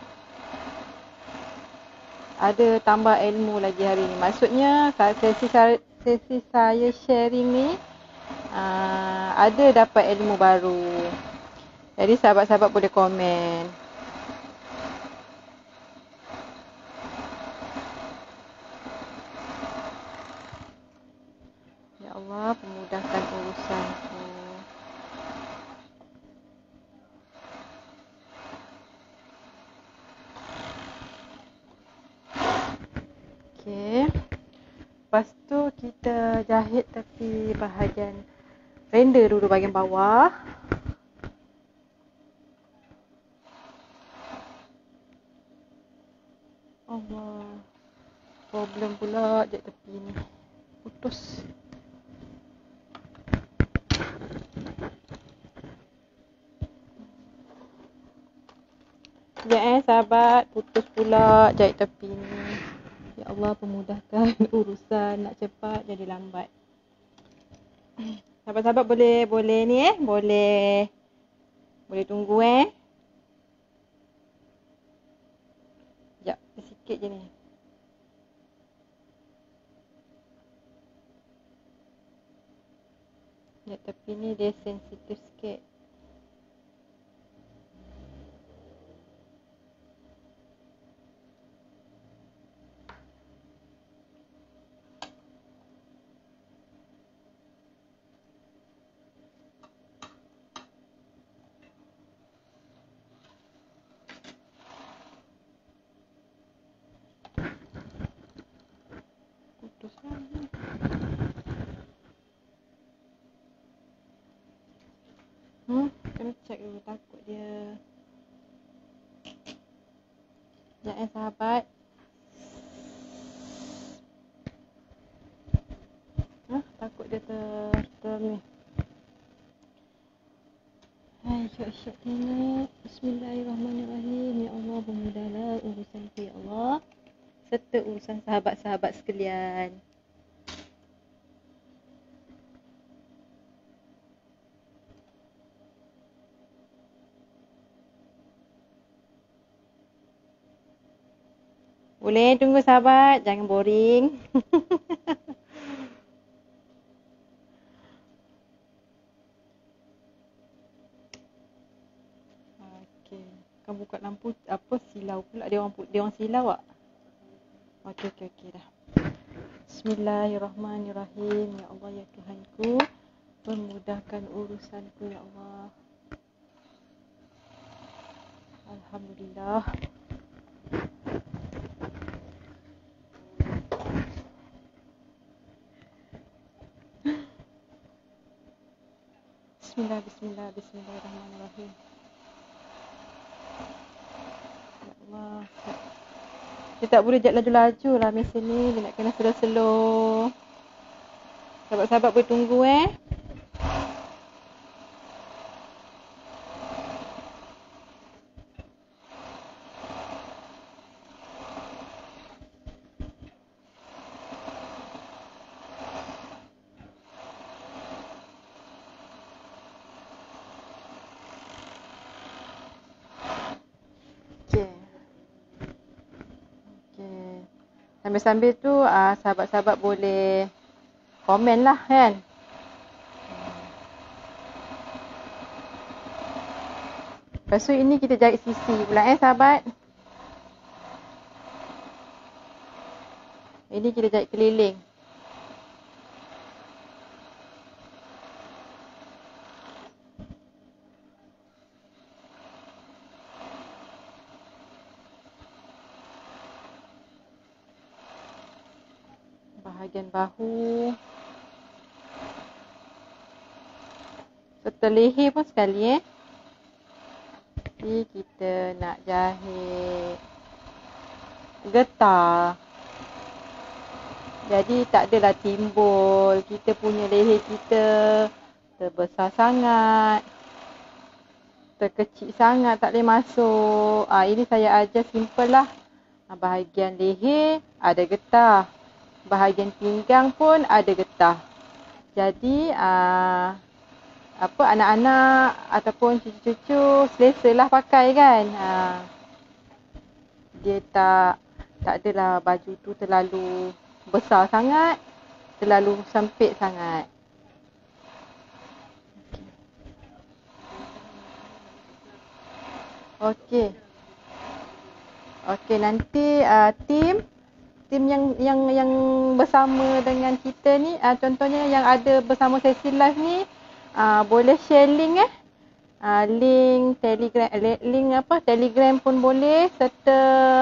Ada tambah ilmu lagi hari ni. Maksudnya sesi saya, sesi saya sharing ni uh, ada dapat ilmu baru. Jadi sahabat-sahabat boleh komen. Ya Allah, pemudahkan urusanku. Okey. Lepas tu kita jahit tepi bahagian render dulu bahagian bawah. Allah. Problem pula jahit tepi ni. Putus. Ya eh sahabat, putus pula jahit tepi ni. Ya Allah, pemudahkan urusan, nak cepat jadi lambat. Sahabat-sahabat boleh boleh ni eh, boleh boleh tunggu eh. Sekejap, sikit je ni. Ya, tapi ni dia sensitif sikit. Putus lagi. Hmm, kena check dulu, takut dia. Ya eh sahabat. Hah, takut dia ter, ter ni. Hai, syok-syok ni. Bismillahirrahmanirrahim. Ya Allah, pemudahlah urusanku ya Allah. Serta urusan sahabat-sahabat sekalian. Boleh tunggu sahabat, jangan boring. Okey, kau buka lampu apa silau pula, dia orang dia orang silau tak? Okey okey okey dah. Bismillahirrahmanirrahim. Ya Allah ya Tuhanku, permudahkan urusanku ya Allah. Alhamdulillah. Bismillah, bismillah, bismillahirrahmanirrahim. Ya Allah. Dia tak boleh jat laju-laju lah mesin ni. Dia nak kena slow-slow. Sahabat-sahabat boleh tunggu eh. Okey. Okey. Sambil-sambil tu uh, sahabat-sahabat boleh komen lah kan. Lepas tu ini kita jahit sisi pula eh sahabat. Ini kita jahit keliling. Bahagian bahu. Serta leher pun sekali eh. Nanti kita nak jahit getah. Jadi tak adalah timbul kita punya leher kita terbesar sangat, terkecil sangat, tak boleh masuk. Ah, ini saya ajar simple lah. Ah, bahagian leher ada getah, bahagian pinggang pun ada getah. Jadi ah, apa anak-anak ataupun cucu-cucu selesalah pakai kan. Ah, dia tak tak adalah baju tu terlalu besar sangat, terlalu sempit sangat. Okey. Okey, nanti uh, tim tim yang yang yang bersama dengan kita ni, uh, contohnya yang ada bersama sesi live ni, uh, boleh share link eh. Uh, link Telegram, link apa? Telegram pun boleh, serta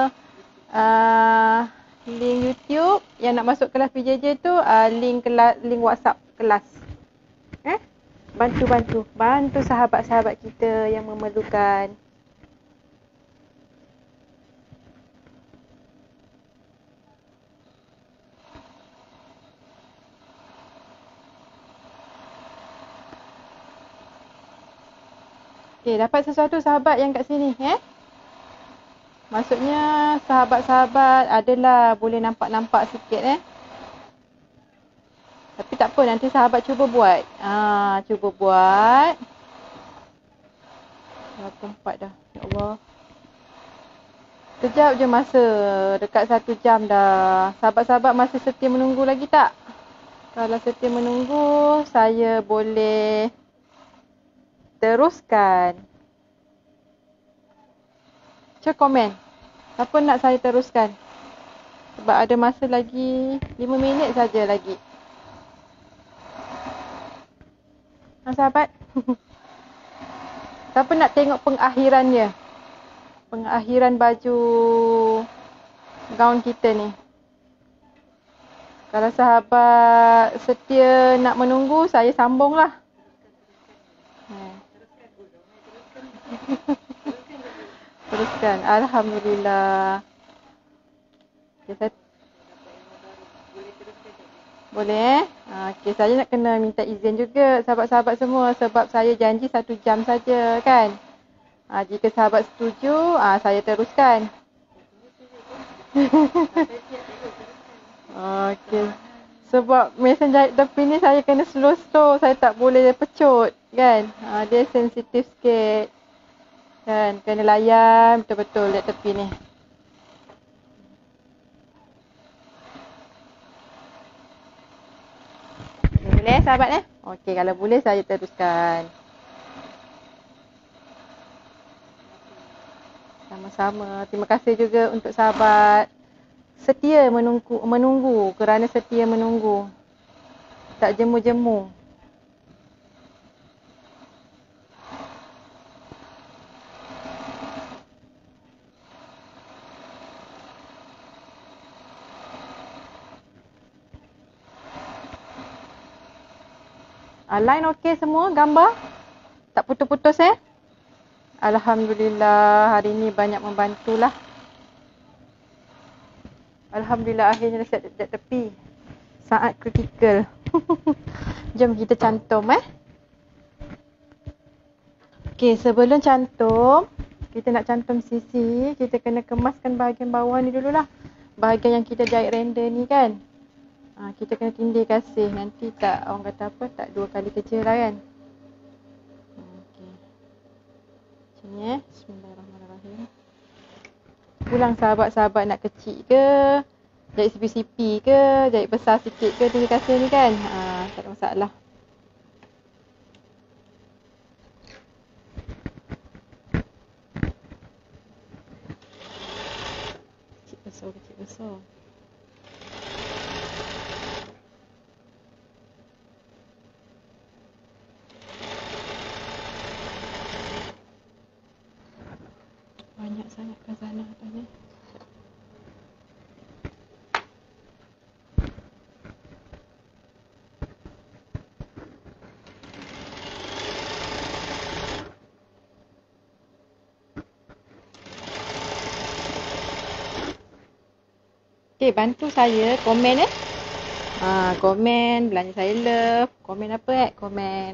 uh, link YouTube yang nak masuk kelas P J J tu, uh, link kelas, link WhatsApp kelas. Eh? Bantu-bantu, bantu sahabat-sahabat kita yang memerlukan. Okey, dapat sesuatu sahabat yang kat sini, eh? Maksudnya sahabat-sahabat adalah boleh nampak-nampak sikit, eh? Tapi tak apa, nanti sahabat cuba buat. Ah, cuba buat. Dah empat dah. Ya Allah. Sekejap je masa. Dekat satu jam dah. Sahabat-sahabat masih setia menunggu lagi tak? Kalau setia menunggu, saya boleh teruskan. Cuba komen. Siapa nak saya teruskan? Sebab ada masa lagi lima minit saja lagi. Ha, sahabat. Siapa nak tengok pengakhirannya? Pengakhiran baju gaun kita ni. Kalau sahabat setia nak menunggu, saya sambunglah. Hmm. Teruskan. Alhamdulillah. Okay, saya... Boleh eh? Okey, saya nak kena minta izin juga sahabat-sahabat semua sebab saya janji satu jam saja kan. Ha, jika sahabat setuju, ha, saya teruskan. Okey. Sebab mesin jahit tepi ni saya kena slow-slow, saya tak boleh pecut kan. Ha, dia sensitif sikit. Kan, kena layan betul-betul lihat tepi ni. Boleh sahabat eh? Okey, kalau boleh saya teruskan. Sama-sama. Terima kasih juga untuk sahabat setia menunggu menunggu kerana setia menunggu. Tak jemu-jemu. Uh, line okey semua, gambar? Tak putus-putus eh? Alhamdulillah, hari ni banyak membantulah. Alhamdulillah, akhirnya dah siap dekat tepi. Saat kritikal. Jom kita cantum eh. Okey, sebelum cantum, kita nak cantum sisi, kita kena kemaskan bahagian bawah ni dululah. Bahagian yang kita jahit render ni kan. Ha, kita kena tindih kasih. Nanti tak, orang kata apa, tak dua kali kerja lah kan. Okey. Macam ni eh. Bismillahirrahmanirrahim. Pulang sahabat-sahabat nak kecil ke, jahit sipi-sipi ke, jahit besar sikit ke tindih kasih ni kan. Ha, tak ada masalah. Kecil besar, kecil besar. Banyak sangat khazanah atas ni. Okay, bantu saya komen eh. Ha, komen, belanja saya love. Komen apa eh? Komen.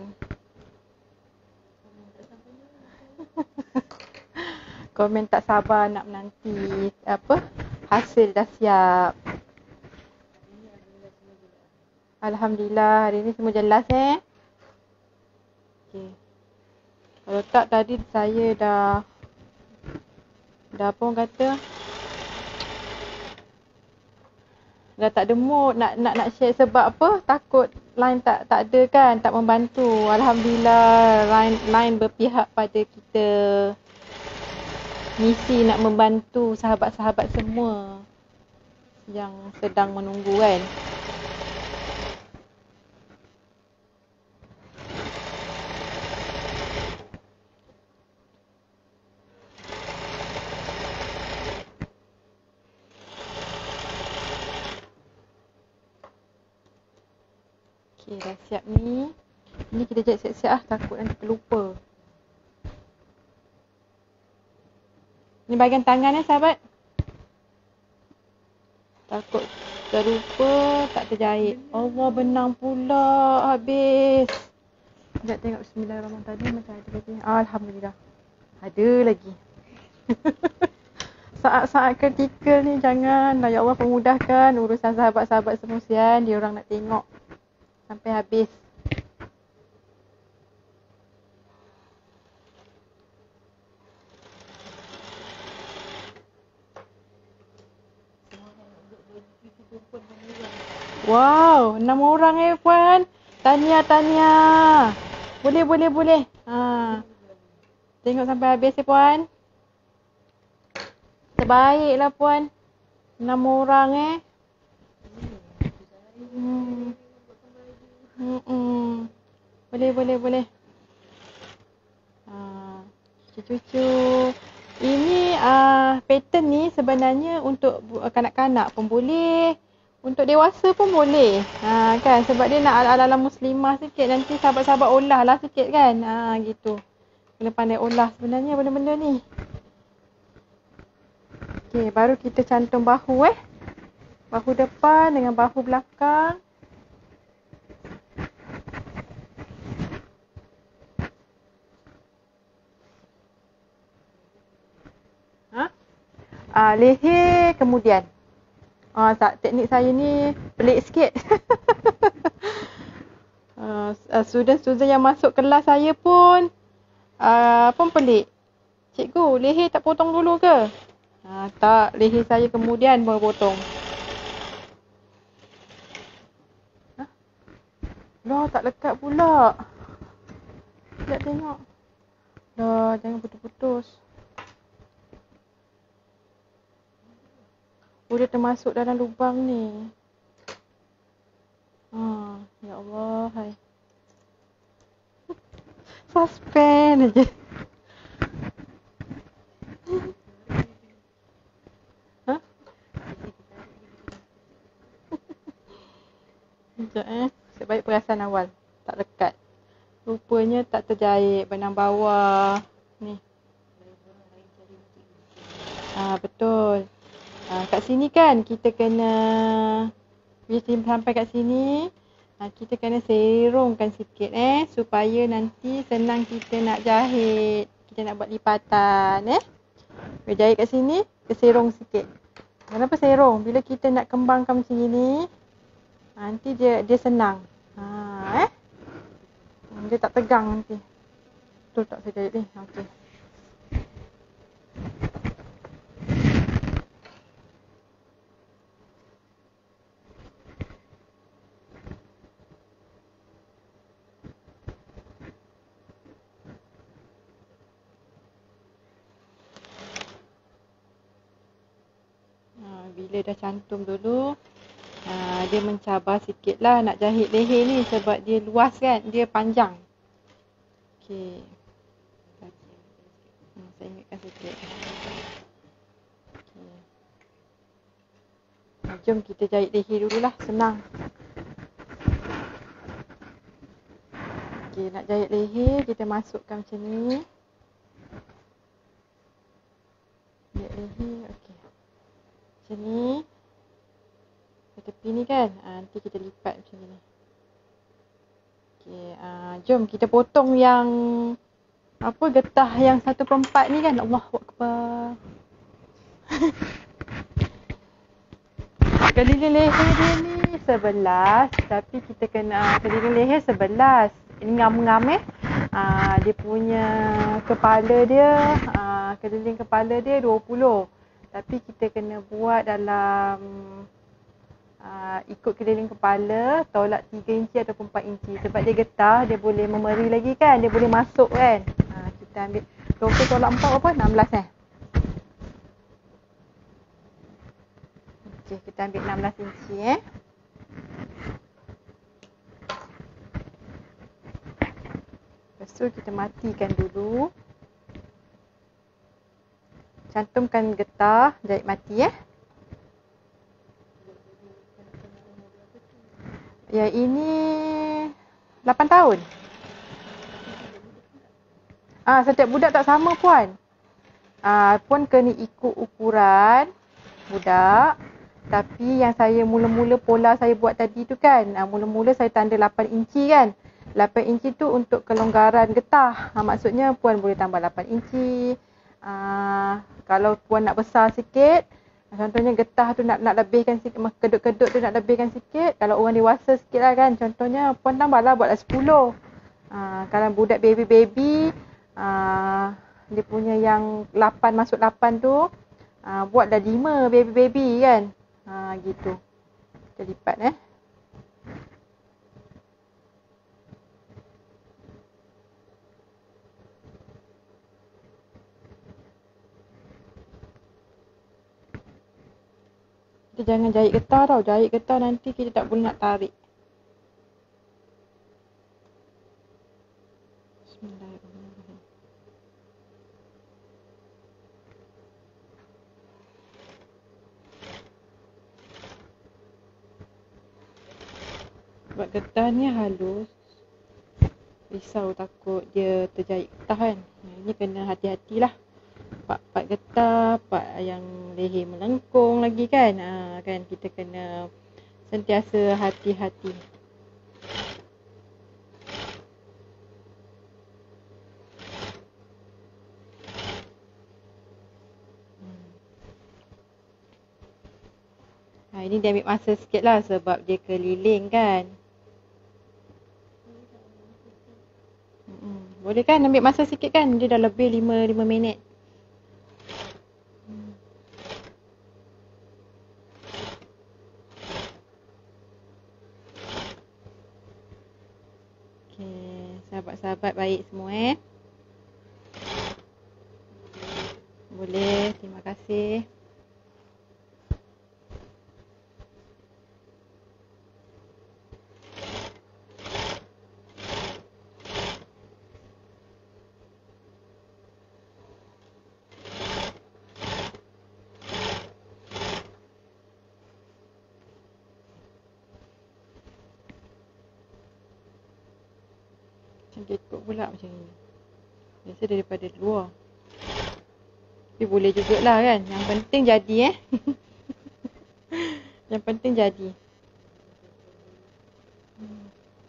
Komen tak sabar nak menanti apa? Hasil dah siap. Alhamdulillah, hari ni semua jelas eh. Okay. Kalau tak tadi saya dah dah apa orang kata? Dah tak ada mood nak nak nak share sebab apa? Takut line tak tak ada kan, tak membantu. Alhamdulillah line line berpihak pada kita. Misi nak membantu sahabat-sahabat semua yang sedang menunggu kan. Okay, dah siap ni. Ni kita jap siap-siap lah, takut nanti terlupa. Ni bahagian tangan eh sahabat. Takut terlupa, tak terjahit. Allah, benang pula habis. Sekejap tengok bismillahirrahmanirrahim tadi macam ada lagi. Alhamdulillah. Ada lagi. Saat-saat kritikal ni janganlah ya Allah pemudahkan urusan sahabat-sahabat semua sian. Dia orang nak tengok sampai habis. Wow, enam orang eh puan. Tahniah, tahniah. Boleh, boleh, boleh. Ha. Tengok sampai habis eh puan. Terbaiklah puan. Enam orang eh. Hmm. Hmm. Boleh, boleh, boleh. Ha. Cucu-cucu. Ini uh, pattern ni sebenarnya untuk kanak-kanak pun boleh. Untuk dewasa pun boleh. Ha, kan? Sebab dia nak ala-ala muslimah sikit. Nanti sahabat-sahabat olah lah sikit kan. Ha, gitu. Kena pandai olah sebenarnya benda-benda ni. Okey, baru kita cantum bahu eh. Bahu depan dengan bahu belakang. Ha? Ah, leher kemudian. Ah, tak, teknik saya ni pelik sikit. uh, student-student yang masuk kelas saya pun uh, pun pelik. Cikgu, leher tak potong dulu ke? Uh, tak, leher saya kemudian baru potong. Huh? Lah, tak lekat pula. Sekejap tengok. Lah, jangan putus-putus. Oh, dia termasuk dalam lubang ni. Ha, ya Allah, hai. Suspend aje. Ha? Sekejap eh. Sebaik perasan awal. Tak lekat. Rupanya tak terjahit benang bawah. Ni. Ha, betul. Ha, kat sini kan kita kena, bila sampai kat sini, ha, kita kena serongkan sikit eh, supaya nanti senang kita nak jahit. Kita nak buat lipatan eh. Bila jahit kat sini, kita serong sikit. Kenapa serong? Bila kita nak kembangkan macam ni, nanti dia dia senang. Ha, eh. Dia tak tegang nanti. Betul tak saya jahit ni? Okey. Bila dah cantum dulu, uh, dia mencabar sikit lah nak jahit leher ni sebab dia luas kan, dia panjang. Okey. Hmm, saya ingatkan sikit. Okay. Nah, jom kita jahit leher dululah, senang. Okey, nak jahit leher, kita masukkan macam ni. Jahit leher, okey. Macam ni. tepi ni kan. Ha, nanti kita lipat macam ni. Okey, ha, jom kita potong yang apa getah yang satu per empat ni kan. Allahu Akbar. Keliling leher dia ni sebelas, tapi kita kena keliling leher sebelas. Ini ngam-ngam eh. Ha, dia punya kepala dia, ha, keliling kepala dia dua puluh. Tapi kita kena buat dalam uh, ikut keliling kepala, tolak tiga inci ataupun empat inci. Sebab dia getah, dia boleh memeri lagi kan, dia boleh masuk kan. Uh, kita ambil total tolak empat berapa? enam belas eh. Okay, kita ambil enam belas inci eh. Lepas tu kita matikan dulu. Cantumkan getah, jahit mati eh. Ya, ini lapan tahun. Ah, setiap budak tak sama puan. Ah, puan kena ikut ukuran budak. Tapi yang saya mula-mula pola saya buat tadi tu kan, ah, mula-mula saya tanda lapan inci kan. lapan inci tu untuk kelonggaran getah. Ah, maksudnya puan boleh tambah lapan inci. Ah, kalau puan nak besar sikit, contohnya getah tu nak nak lebihkan sikit, kedut-kedut tu nak lebihkan sikit. Kalau orang dewasa sikit lah kan, contohnya puan tambahlah buatlah sepuluh. Ah, kalau budak baby-baby, ah, dia punya yang lapan masuk lapan tu, ah, buatlah lima baby-baby kan. Ah, gitu. Kita lipat eh. Kita jangan jahit getah tau. Jahit getah nanti kita tak boleh nak tarik. Bismillahirrahmanirrahim. Sebab getah ni halus. Risau takut dia terjahit getah kan. Ini kena hati-hatilah. Part-part getah, part yang leher melengkung lagi kan. Ha, kan kita kena sentiasa hati-hati. Hmm. Ha, ini dia ambil masa sikit lah sebab dia keliling kan. Hmm. Boleh kan ambil masa sikit kan. Dia dah lebih lima minit. Sahabat-sahabat baik semua eh. Boleh, terima kasih. Macam gekok pula macam ni. Biasa daripada luar. Tapi boleh jugalah kan. Yang penting jadi eh. Yang penting jadi. Hmm.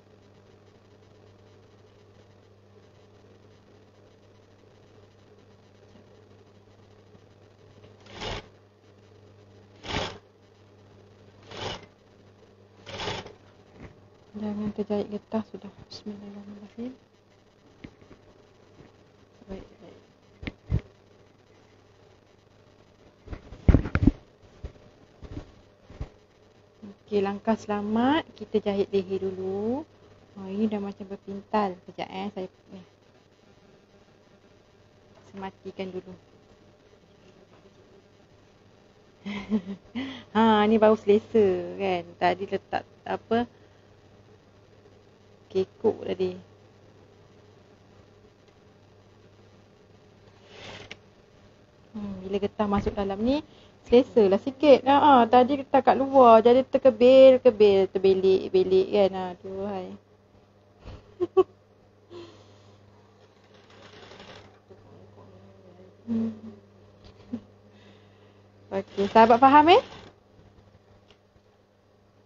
Jangan terjahit getah sudah. Bismillahirrahmanirrahim. Baik, baik. Okey, langkah selamat. Kita jahit leher dulu. Oh, ini dah macam berpintal. Sekejap eh. Saya eh. Sematikan dulu. Ha, ni baru selesa kan. Tadi letak apa? Kekok tadi. Hmm, bila getah masuk dalam ni, selesa lah sikit. Ha, ha, tadi getah kat luar, jadi terkebil, kebil, terbelik, belik kan. Ha, tu hai. hmm. Okey, sahabat faham eh?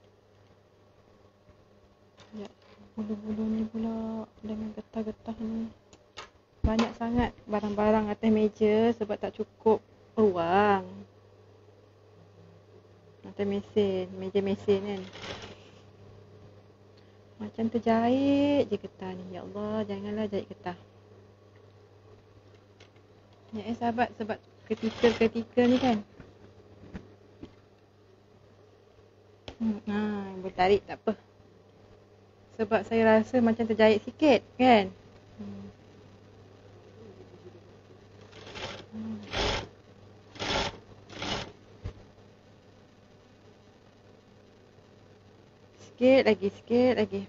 banyak barang-barang atas meja sebab tak cukup ruang. Atas mesin, meja mesin kan. Macam terjahit je getah ni. Ya Allah, janganlah jahit getah. Ya eh sahabat, sebab ketika-ketika ni kan. Hmm, ha, boleh tarik tak apa. Sebab saya rasa macam terjahit sikit kan. Hmm. Hmm. Sikit lagi, sikit lagi.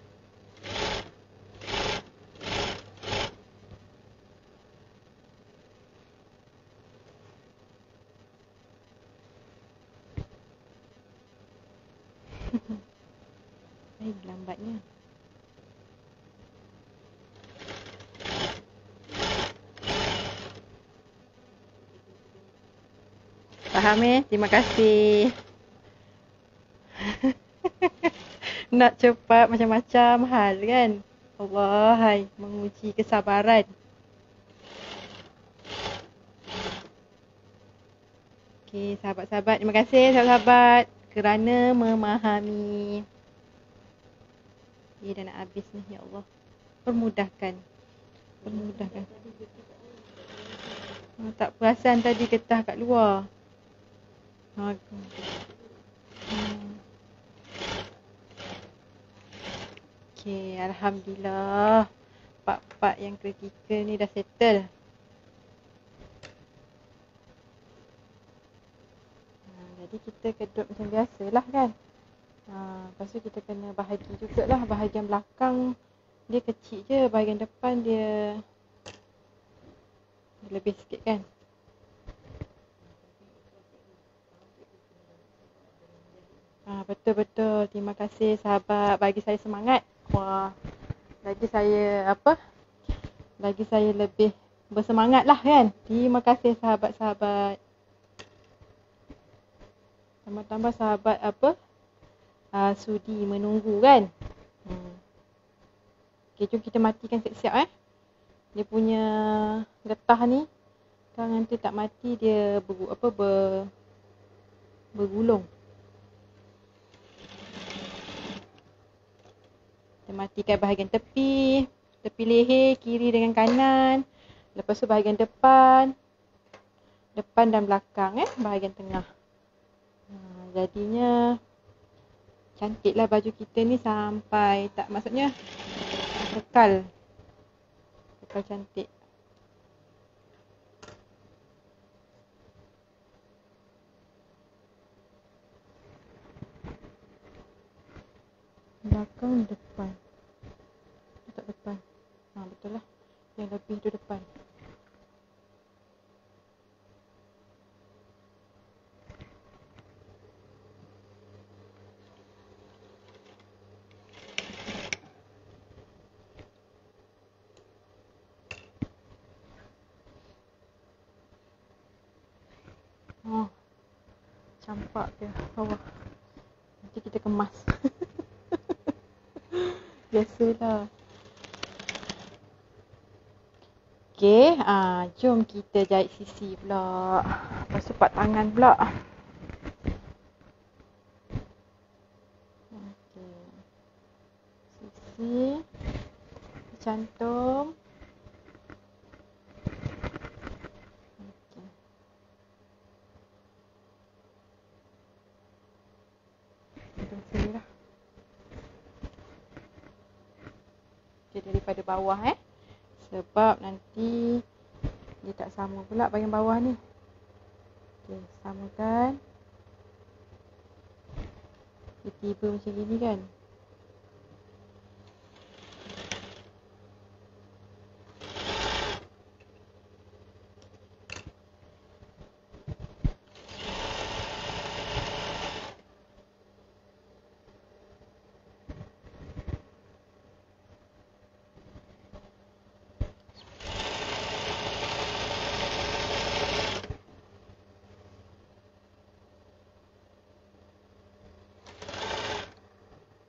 Eh, lambatnya. Faham eh? Terima kasih. Nak cepat macam-macam hal kan. Allah, hai, menguji kesabaran. Okey, sahabat-sahabat, terima kasih sahabat-sahabat kerana memahami. Eh, dah nak habis ni, ya Allah. Permudahkan. Permudahkan. Oh, tak perasan tadi getah kat luar. Ha. Hmm. Okey, alhamdulillah. Part-part yang kritikal ni dah settle. Ha, jadi kita kedut macam biasalah kan. Ha, lepas tu kita kena bahagi jugalah. Bahagian belakang dia kecil je. Bahagian depan dia, dia lebih sikit kan. Ha, betul-betul. Terima kasih sahabat bagi saya semangat. Wah, lagi saya apa? Lagi saya lebih bersemangat lah kan. Terima kasih sahabat-sahabat. Tambah-tambah sahabat apa? Uh, sudi menunggu kan. Hmm. Okay, jom kita matikan siap-siap eh. Dia punya getah ni, kalau nanti tak mati dia ber, apa ber, bergulung. Kita matikan bahagian tepi, tepi leher kiri dengan kanan. Lepas tu bahagian depan, depan dan belakang eh, bahagian tengah. Ha, jadinya cantiklah baju kita ni sampai tak, maksudnya kekal. Kekal cantik. Belakang depan. Tak depan. Ha, betul lah. Yang lebih tu depan. Oh, campak dia bawah. Nanti kita kemas. Biasalah. Okey, ah, jom kita jahit sisi pula. Lepas tu part tangan pula. Okey. Sisi. Cantum. Okey. Cantum sini lah. Okey, daripada bawah eh. Sebab nanti dia tak sama pula bahagian bawah ni. Okey, samakan. Dia tiba macam gini kan.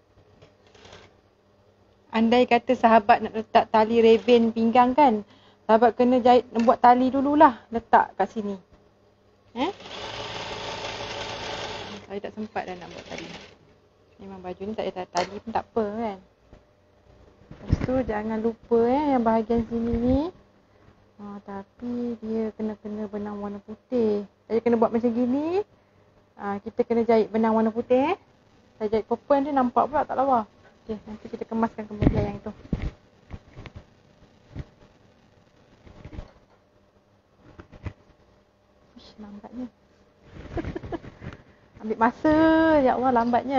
Andai kata sahabat nak letak tali rebin pinggang kan, sahabat kena jahit, buat tali dululah. Letak kat sini. Eh? Saya tak sempat dah nak buat tali. Memang baju ni tak ada tali pun tak apa kan. Lepas tu jangan lupa eh yang bahagian sini ni. Ha, tapi dia kena-kena benang warna putih. Saya kena buat macam gini. Ha, kita kena jahit benang warna putih eh. Saya jahit purple dia nampak pula tak lawa. Okey, nanti kita kemaskan kemudian yang itu. Uish, lambatnya. Ambil masa. Ya Allah, lambatnya.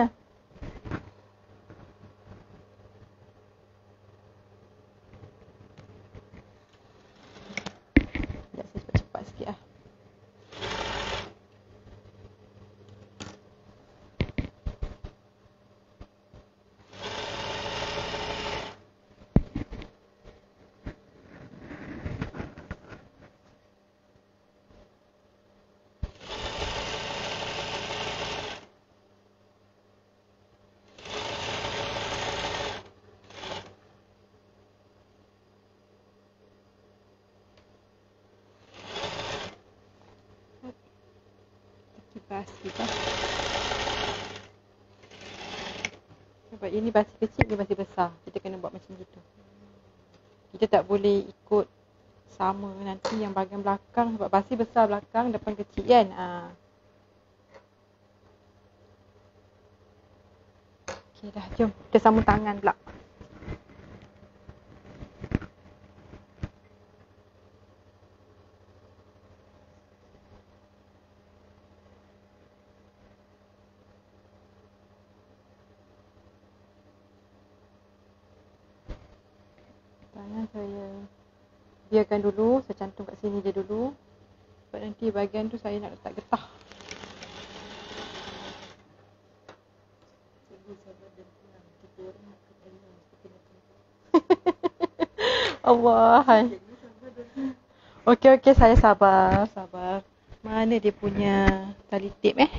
Sekejap, saya cepat-cepat sikit lah. Basi kan. Sebab ini basi kecil, ini basi besar. Kita kena buat macam gitu. Kita tak boleh ikut sama nanti yang bahagian belakang. Sebab basi besar belakang, depan kecil kan. Ha. Okey dah, jom. Kita sambung tangan pula. Tangan saya biarkan dulu, saya cantum kat sini je dulu. Sebab nanti bahagian tu saya nak letak getah. Allah. Okey okey, saya sabar, sabar. Mana dia punya tali tip eh?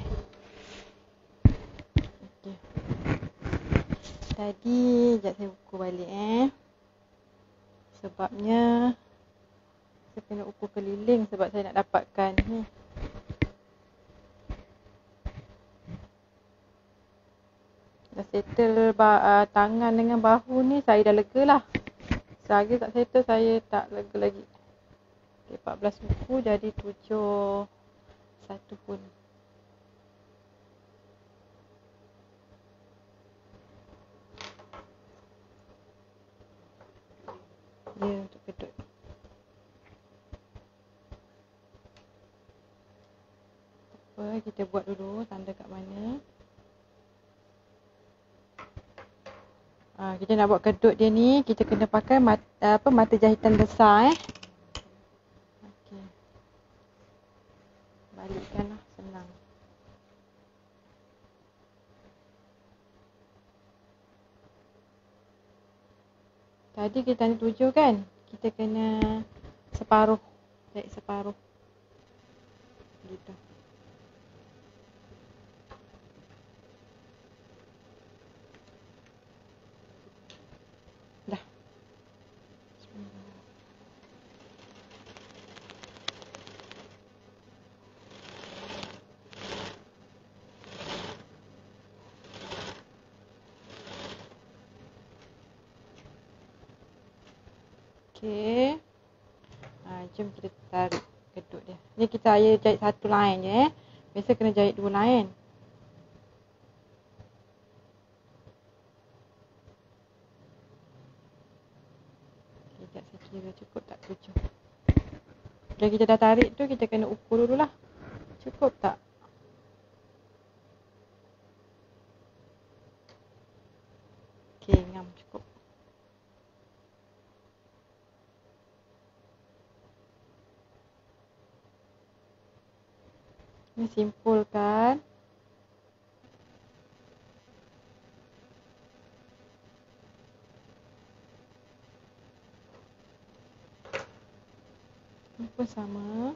Okey. Tadi jap saya ukur balik eh. Sebabnya saya kena ukur keliling sebab saya nak dapatkan ni. Dah settle ba- uh, tangan dengan bahu ni, saya dah lega lah. Selagi tak settle saya tak lega lagi. Okay, empat belas buku jadi tujuh satu pun. Ya, untuk kedut. Apa, kita buat dulu tanda kat mana. Ha, kita nak buat kedut dia ni, kita kena pakai mata, apa, mata jahitan besar eh. Okey. Balikkanlah, senang. Tadi kita tanda tujuh kan? Kita kena separuh. Jahit separuh. Gitu. Dah. Okey. Ha, jom kita tarik kedut dia. Ni kita hanya jahit satu line je eh. Biasa kena jahit dua line. Sekejap saya kira cukup tak tujuh. Bila kita dah tarik tu, kita kena ukur dululah. Cukup tak? Okey, ngam cukup. Ini simple kan? Ini pun sama.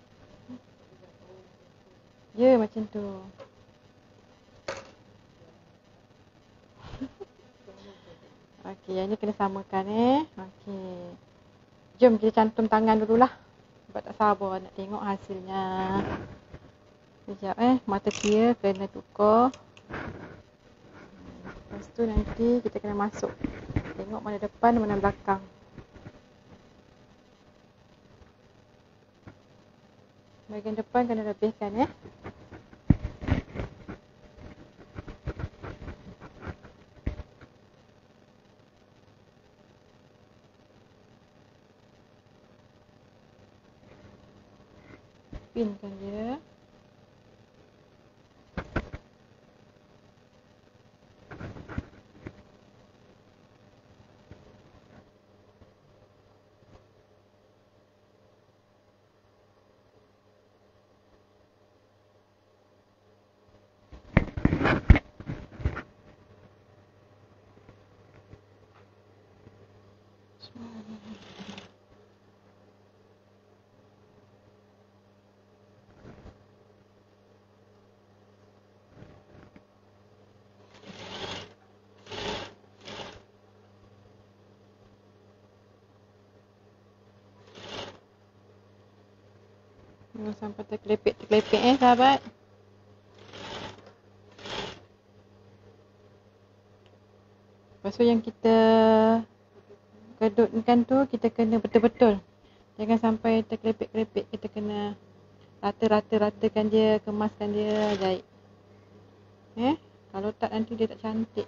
Ya, macam tu. Okey, yang ni kena samakan eh. Okey. Jom kita cantum tangan dululah. Sebab tak sabar nak tengok hasilnya. Sekejap eh, mata dia kena tukar. Lepas tu nanti kita kena masuk. Tengok mana depan, mana belakang. Bahagian depan kena lebihkan eh. Pinkan dia. Jangan sampai terkelepek-terkelepek eh sahabat. Lepas tu yang kita kedutkan tu kita kena betul-betul. Jangan sampai terkelepek-kelepek. Kita kena rata-rata-ratakan dia, kemaskan dia, jahit. Eh, kalau tak nanti dia tak cantik.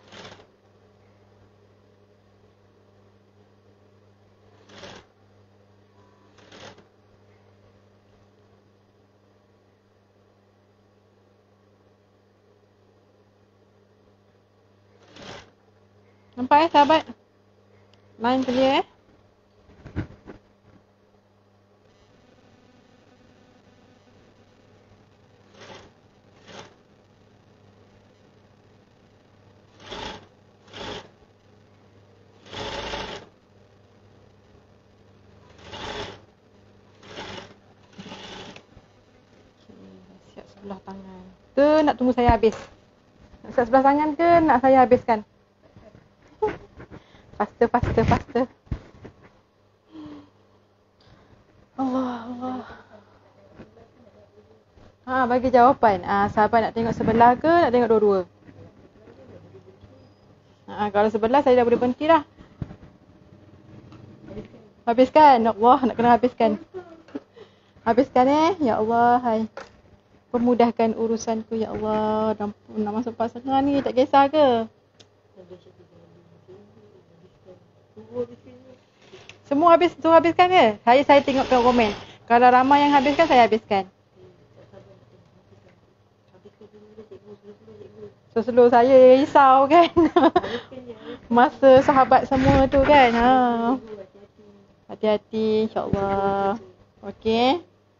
Nampak eh sahabat? Line clear eh? Siap sebelah tangan. Ke nak tunggu saya habis? Nak siap sebelah tangan ke nak saya habiskan? Faster, faster, faster. Allah, Allah. Ha, bagi jawapan. Ah, sahabat nak tengok sebelah ke nak tengok dua-dua? Ha, kalau sebelah saya dah boleh berhenti dah. Habiskan. Allah, nak kena habiskan. Habiskan eh. Ya Allah, hai. Pemudahkan urusanku, ya Allah. Dah nak masuk empat setengah ni, tak kisah ke? Semua habis, tu habiskan ke? Saya saya tengok kat komen. Kalau ramai yang habiskan, saya habiskan. So slow saya risau kan. Masa sahabat semua tu kan. Ha. Hati-hati, insya-Allah. Okey.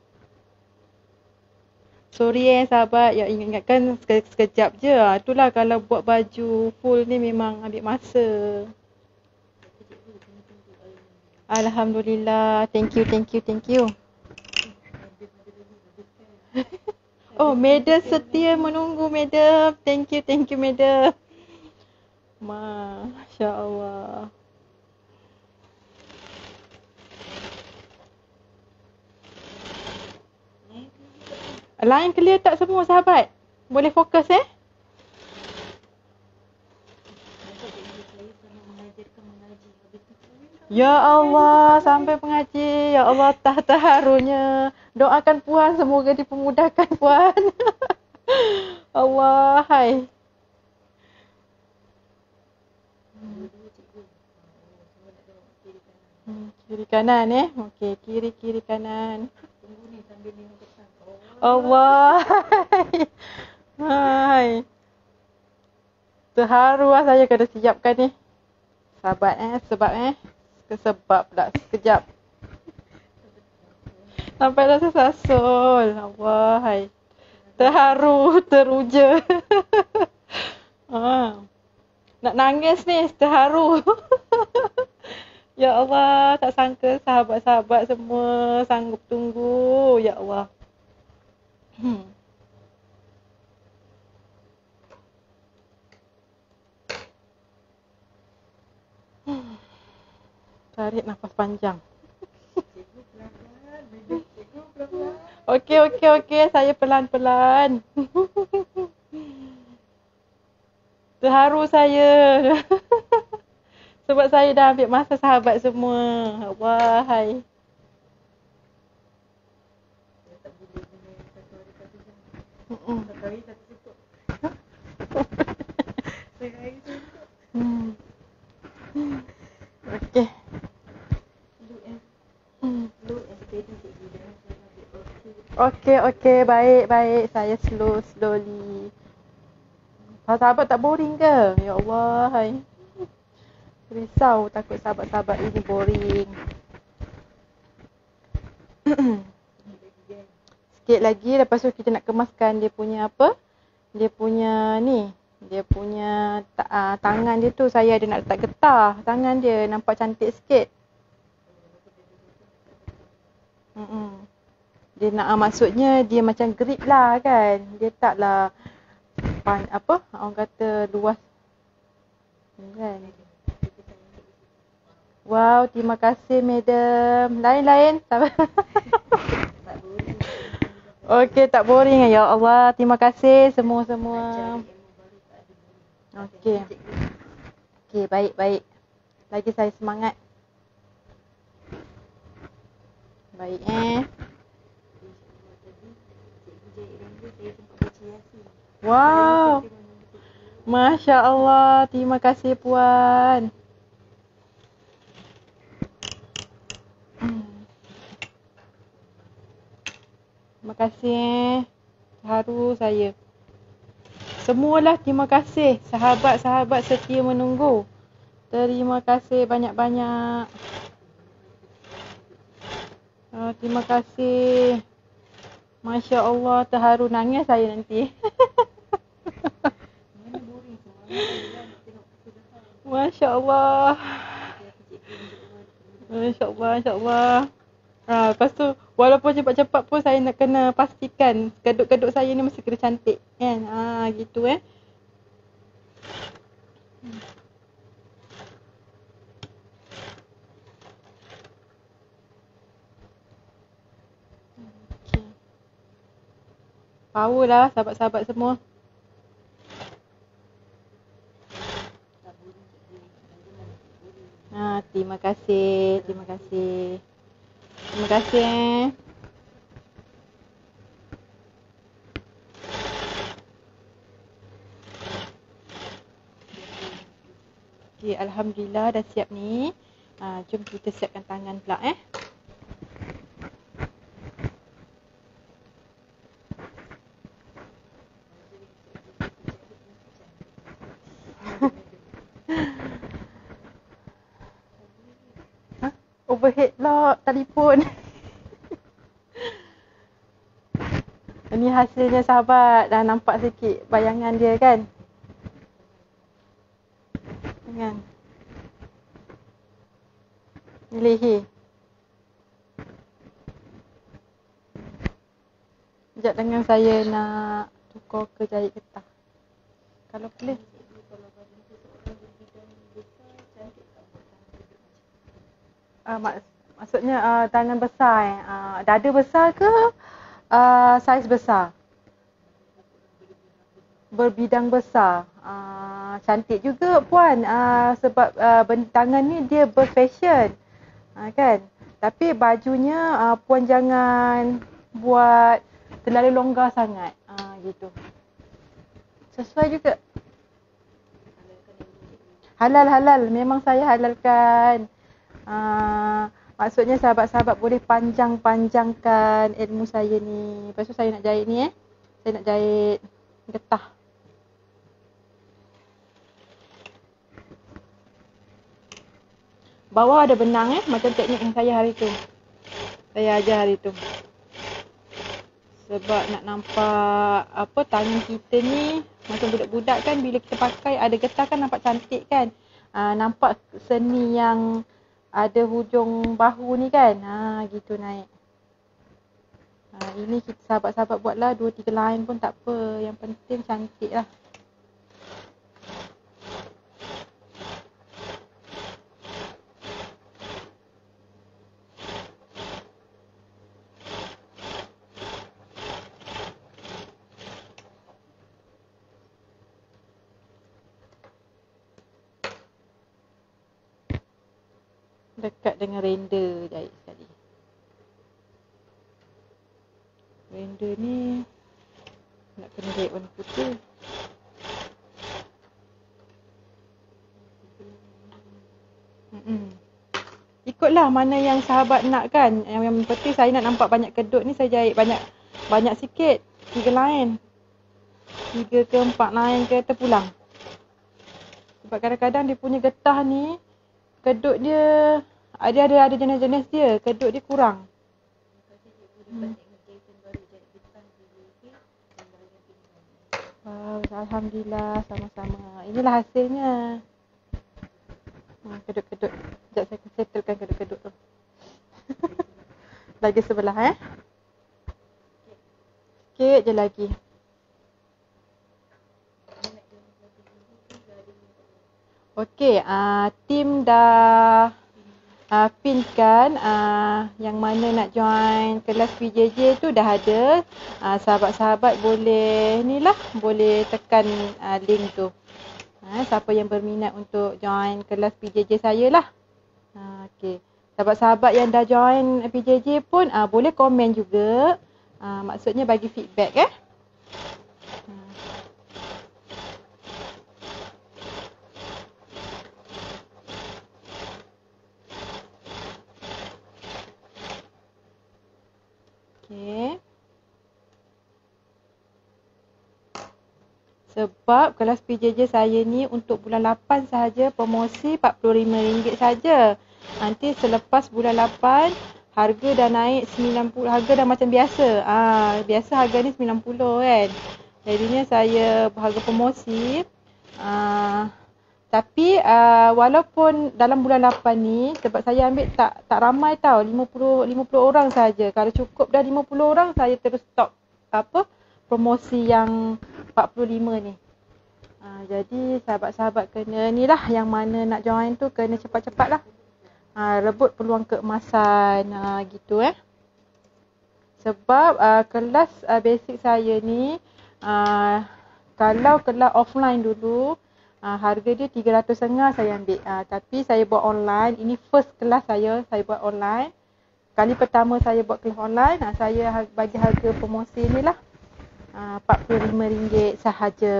Sorry eh sahabat, ya ingatkan sekejap je. Itulah kalau buat baju full ni memang ambil masa. Alhamdulillah. Thank you, thank you, thank you. Oh, madam setia menunggu madam. Thank you, thank you madam. Masya Allah. Line clear tak semua sahabat? Boleh fokus eh? Ya Allah, sampai pengaji. Ya Allah, tahta harunya. Doakan Puan semoga dipermudahkan Puan. Allah, hai. Hmm, kiri kanan eh. Okey, kiri kiri kanan. Allah. Hai. Terharu lah saya kena siapkan ni. Sahabat eh, sebab eh. Sebab pula sekejap. Sampai rasa sasul. Allah, hai. Terharu, teruja. Ha. Nak nangis ni, terharu. Ya Allah, tak sangka sahabat-sahabat semua sanggup tunggu. Ya Allah. Hmm. Tarik nafas panjang. Okey, okey, okey. Saya pelan-pelan. Terharu saya. Sebab saya dah ambil masa sahabat semua. Wahai. Hmm. Hmm. Okey. Hmm. Okey, okey. Baik, baik. Saya slow, slowly. Sahabat tak boring ke? Ya Allah, hai. Risau takut sahabat-sahabat ini boring. Sikit lagi, lepas tu kita nak kemaskan dia punya apa? Dia punya ni. Dia punya ta- uh, tangan dia tu saya ada nak letak getah. Tangan dia nampak cantik sikit. Mm-mm. Dia nak uh, maksudnya dia macam grip lah kan. Dia taklah pan, apa? Orang kata luas. Kan? Wow, terima kasih madam. Lain-lain. Okey, tak boring ya Allah. Terima kasih semua-semua. Okey. Okey, baik-baik. Lagi saya semangat. Baik eh. Wow. Masya Allah. Terima kasih puan. Terima kasih eh. Haru saya. Semualah terima kasih. Sahabat-sahabat setia menunggu. Terima kasih banyak-banyak. Oh, terima kasih. Masya Allah, terharu nangis saya nanti. Masya Allah. Masya Allah, Masya Allah. Ha, lepas tu, walaupun cepat-cepat pun saya nak kena pastikan kedut-kedut saya ni mesti kena cantik. Kan? Ha, gitu eh. Okay. Power lah sahabat-sahabat semua. Ha, terima kasih, terima kasih. Terima kasih eh. Okay, Alhamdulillah dah siap ni. Ha, jom kita siapkan tangan pula eh. Ha? Overhead pula telefon. Ini hasilnya sahabat. Dah nampak sikit bayangan dia kan? Kan? Leher. Sekejap dengan saya nak tukar ke jahit getah. Kalau boleh. Uh, mak- maksudnya uh, tangan besar eh. Uh, dada besar ke uh, saiz besar? Berbidang besar. Uh, cantik juga puan. Uh, sebab uh, tangan ni dia berfashion. Uh, kan? Tapi bajunya uh, puan jangan buat terlalu longgar sangat. Uh, gitu. Sesuai juga. Halal, halal. Memang saya halalkan. Uh, maksudnya sahabat-sahabat boleh panjang-panjangkan ilmu saya ni. Lepas tu saya nak jahit ni eh. Saya nak jahit getah. Bawah ada benang eh. Macam teknik yang saya hari tu. Saya ajar hari tu. Sebab nak nampak apa tangan kita ni. Macam budak-budak kan bila kita pakai ada getah kan nampak cantik kan. Uh, nampak seni yang ada hujung bahu ni kan. Ha, gitu naik. Ha, ini kita sahabat-sahabat buatlah dua tiga line pun tak apa. Yang penting cantik lah. Dekat dengan render jahit sekali. Render ni nak kena jahit warna putih. Mm-mm. Ikutlah mana yang sahabat nak kan. Yang, yang penting saya nak nampak banyak kedut ni, saya jahit banyak banyak sikit. Tiga line. Tiga ke empat line ke terpulang. Sebab kadang-kadang dia punya getah ni, kedut dia ada ada ada jenis-jenis dia, kedut dia kurang. Hmm. Wow, alhamdulillah, sama-sama. Inilah hasilnya. Hmm, kedut-kedut. Sekejap saya settlekan kedut-kedut tu. Lagi sebelah eh. Sikit je lagi. Okey, uh, tim dah uh, pinkan uh, yang mana nak join kelas P J J tu dah ada. Uh, sahabat-sahabat boleh ni lah, boleh tekan uh, link tu. Ha, siapa yang berminat untuk join kelas P J J saya lah. Ha, okay. Sahabat-sahabat yang dah join P J J pun uh, boleh komen juga. Uh, maksudnya bagi feedback eh. Ha. Okay. Sebab kelas P J J saya ni untuk bulan lapan sahaja, promosi empat puluh lima ringgit saja. Nanti selepas bulan lapan harga dah naik sembilan puluh, harga dah macam biasa. Ah, biasa harga ni sembilan puluh kan. Jadinya saya harga promosi. Ah, tapi uh, walaupun dalam bulan lapan ni, sebab saya ambil tak tak ramai tau, lima puluh orang saja. Kalau cukup dah lima puluh orang, saya terus stop apa promosi yang empat puluh lima ni. Ha, jadi sahabat-sahabat kena ni lah, yang mana nak join tu kena cepat-cepat lah. Ha, rebut peluang keemasan ha, gitu eh. Sebab uh, kelas uh, basic saya ni, uh, kalau kelas offline dulu, uh, harga dia tiga ratus ringgit saya ambil. Uh, tapi saya buat online, ini first kelas saya, saya buat online. Kali pertama saya buat kelas online, uh, saya bagi harga promosi ni lah. Uh, empat puluh lima ringgit sahaja.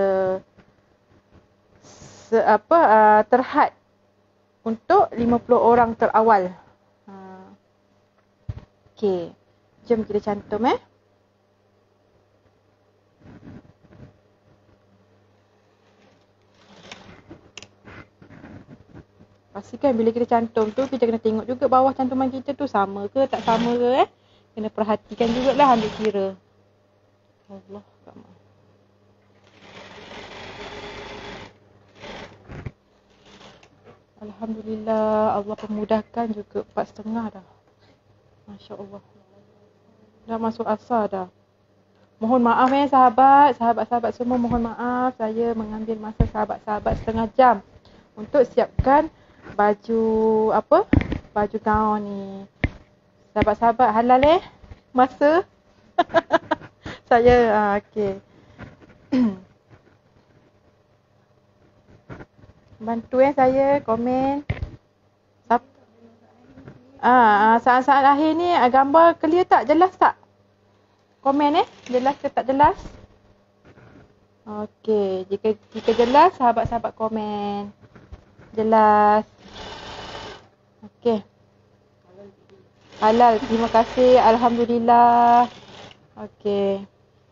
Se, apa uh, terhad untuk lima puluh orang terawal. Uh, Okey. Jom kita cantum eh. Pastikan bila kita cantum tu, kita kena tengok juga bawah cantuman kita tu sama ke tak sama ke eh. Kena perhatikan jugalah, ambil kira. Allah, ramai. Alhamdulillah, Allah pemudahkan juga empat setengah dah. Masya Allah. Dah masuk asar dah. Mohon maaf eh sahabat, sahabat-sahabat semua mohon maaf. Saya mengambil masa sahabat-sahabat setengah jam untuk siapkan baju apa? Baju gaun ni. Sahabat-sahabat halal eh? Masa? Saya, ah, okey. Bantu eh saya, komen. Sap- ah, saat-saat akhir ni gambar clear tak? Jelas tak? Komen eh, jelas ke tak jelas? Okey, jika jika jelas, sahabat-sahabat komen. Jelas. Okey. Halal, terima kasih. Alhamdulillah. Okey.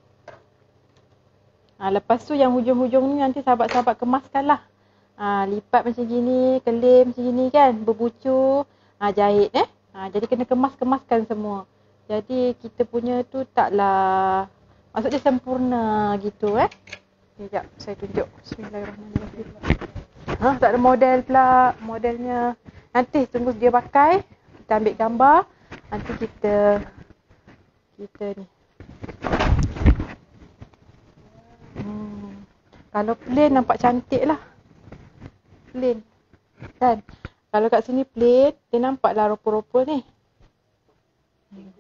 Ha, lepas tu yang hujung-hujung ni nanti sahabat-sahabat kemaskan lah. Ha, lipat macam gini, kelip macam gini kan, berbucu, ha, jahit eh. Ha, jadi kena kemas-kemaskan semua. Jadi kita punya tu taklah, maksudnya sempurna gitu eh. Sekejap, saya tunjuk. Bismillahirrahmanirrahim. Ha, tak ada model pula, modelnya. Nanti tunggu dia pakai, kita ambil gambar, nanti kita, kita ni. Hmm. Kalau plain nampak cantik lah. Plain. Kan? Kalau kat sini plain, dia nampaklah rupa-rupa ni. Hmm.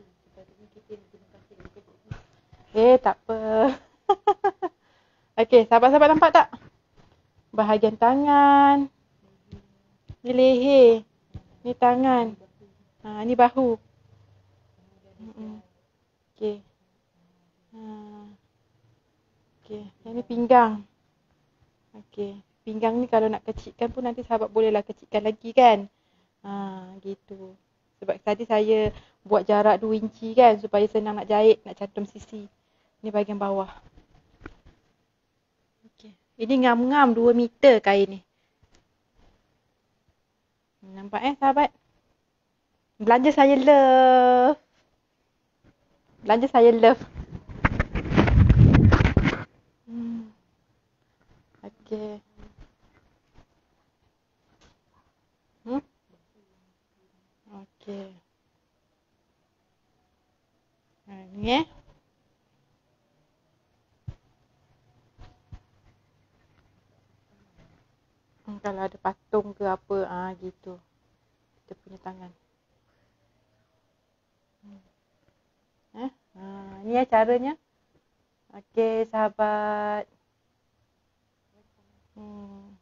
Eh, tak apa. Okey, sahabat-sahabat nampak tak? Bahagian tangan. Ni leher. Ni tangan. Ha, ni bahu. Mm-mm. Okey. Ha. Okey, yang ni pinggang. Okey, pinggang ni kalau nak kecilkan pun nanti sahabat bolehlah kecilkan lagi kan. Ha, gitu. Sebab tadi saya buat jarak dua inci kan supaya senang nak jahit, nak cantum sisi. Ni bahagian bawah. Okey. Ini ngam-ngam dua meter kain ni. Nampak eh sahabat? Belanja saya love. Belanja saya love. Hmm. Okey. Hmm? Okey. Ha, ni eh. Hmm, kalau ada patung ke apa, ah ha, gitu. Kita punya tangan. Hmm. Eh? Ha, ni ya caranya. Okey, sahabat. Hmm.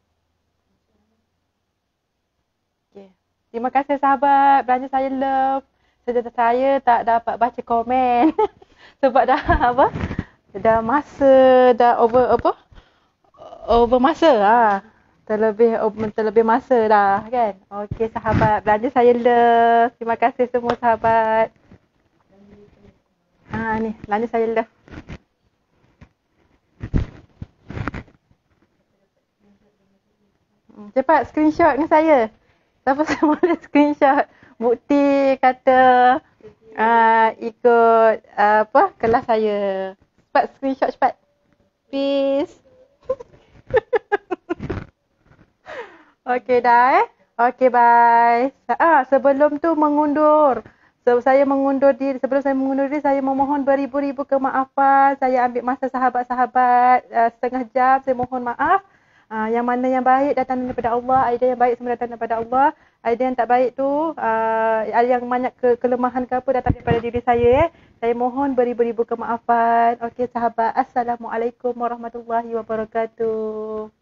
Okey. Terima kasih sahabat. Belanja saya love. Sedangkan saya tak dapat baca komen. Sebab dah apa? Dah masa, dah over apa? Over masa ah. Terlebih terlebih masa dah kan. Okey sahabat, belanja saya love. Terima kasih semua sahabat. Ha ni, belanja saya love. Hmm, cepat screenshot dengan saya. Siapa yang boleh screenshot bukti kata uh, ikut uh, apa kelas saya. Cepat screenshot cepat. Please. Okey dah eh. Okey bye. Ah sebelum tu mengundur. So, saya mengundur diri. Sebelum saya mengundur diri, saya memohon beribu-ribu kemaafan. Saya ambil masa sahabat-sahabat uh, setengah jam. Saya mohon maaf. Uh, yang mana yang baik datang daripada Allah. Ada yang baik semua datang daripada Allah. Ada yang tak baik tu, uh, ada yang banyak ke- kelemahan ke apa datang daripada diri saya. Eh. Saya mohon beribu-ribu kemaafan. Okey sahabat. Assalamualaikum warahmatullahi wabarakatuh.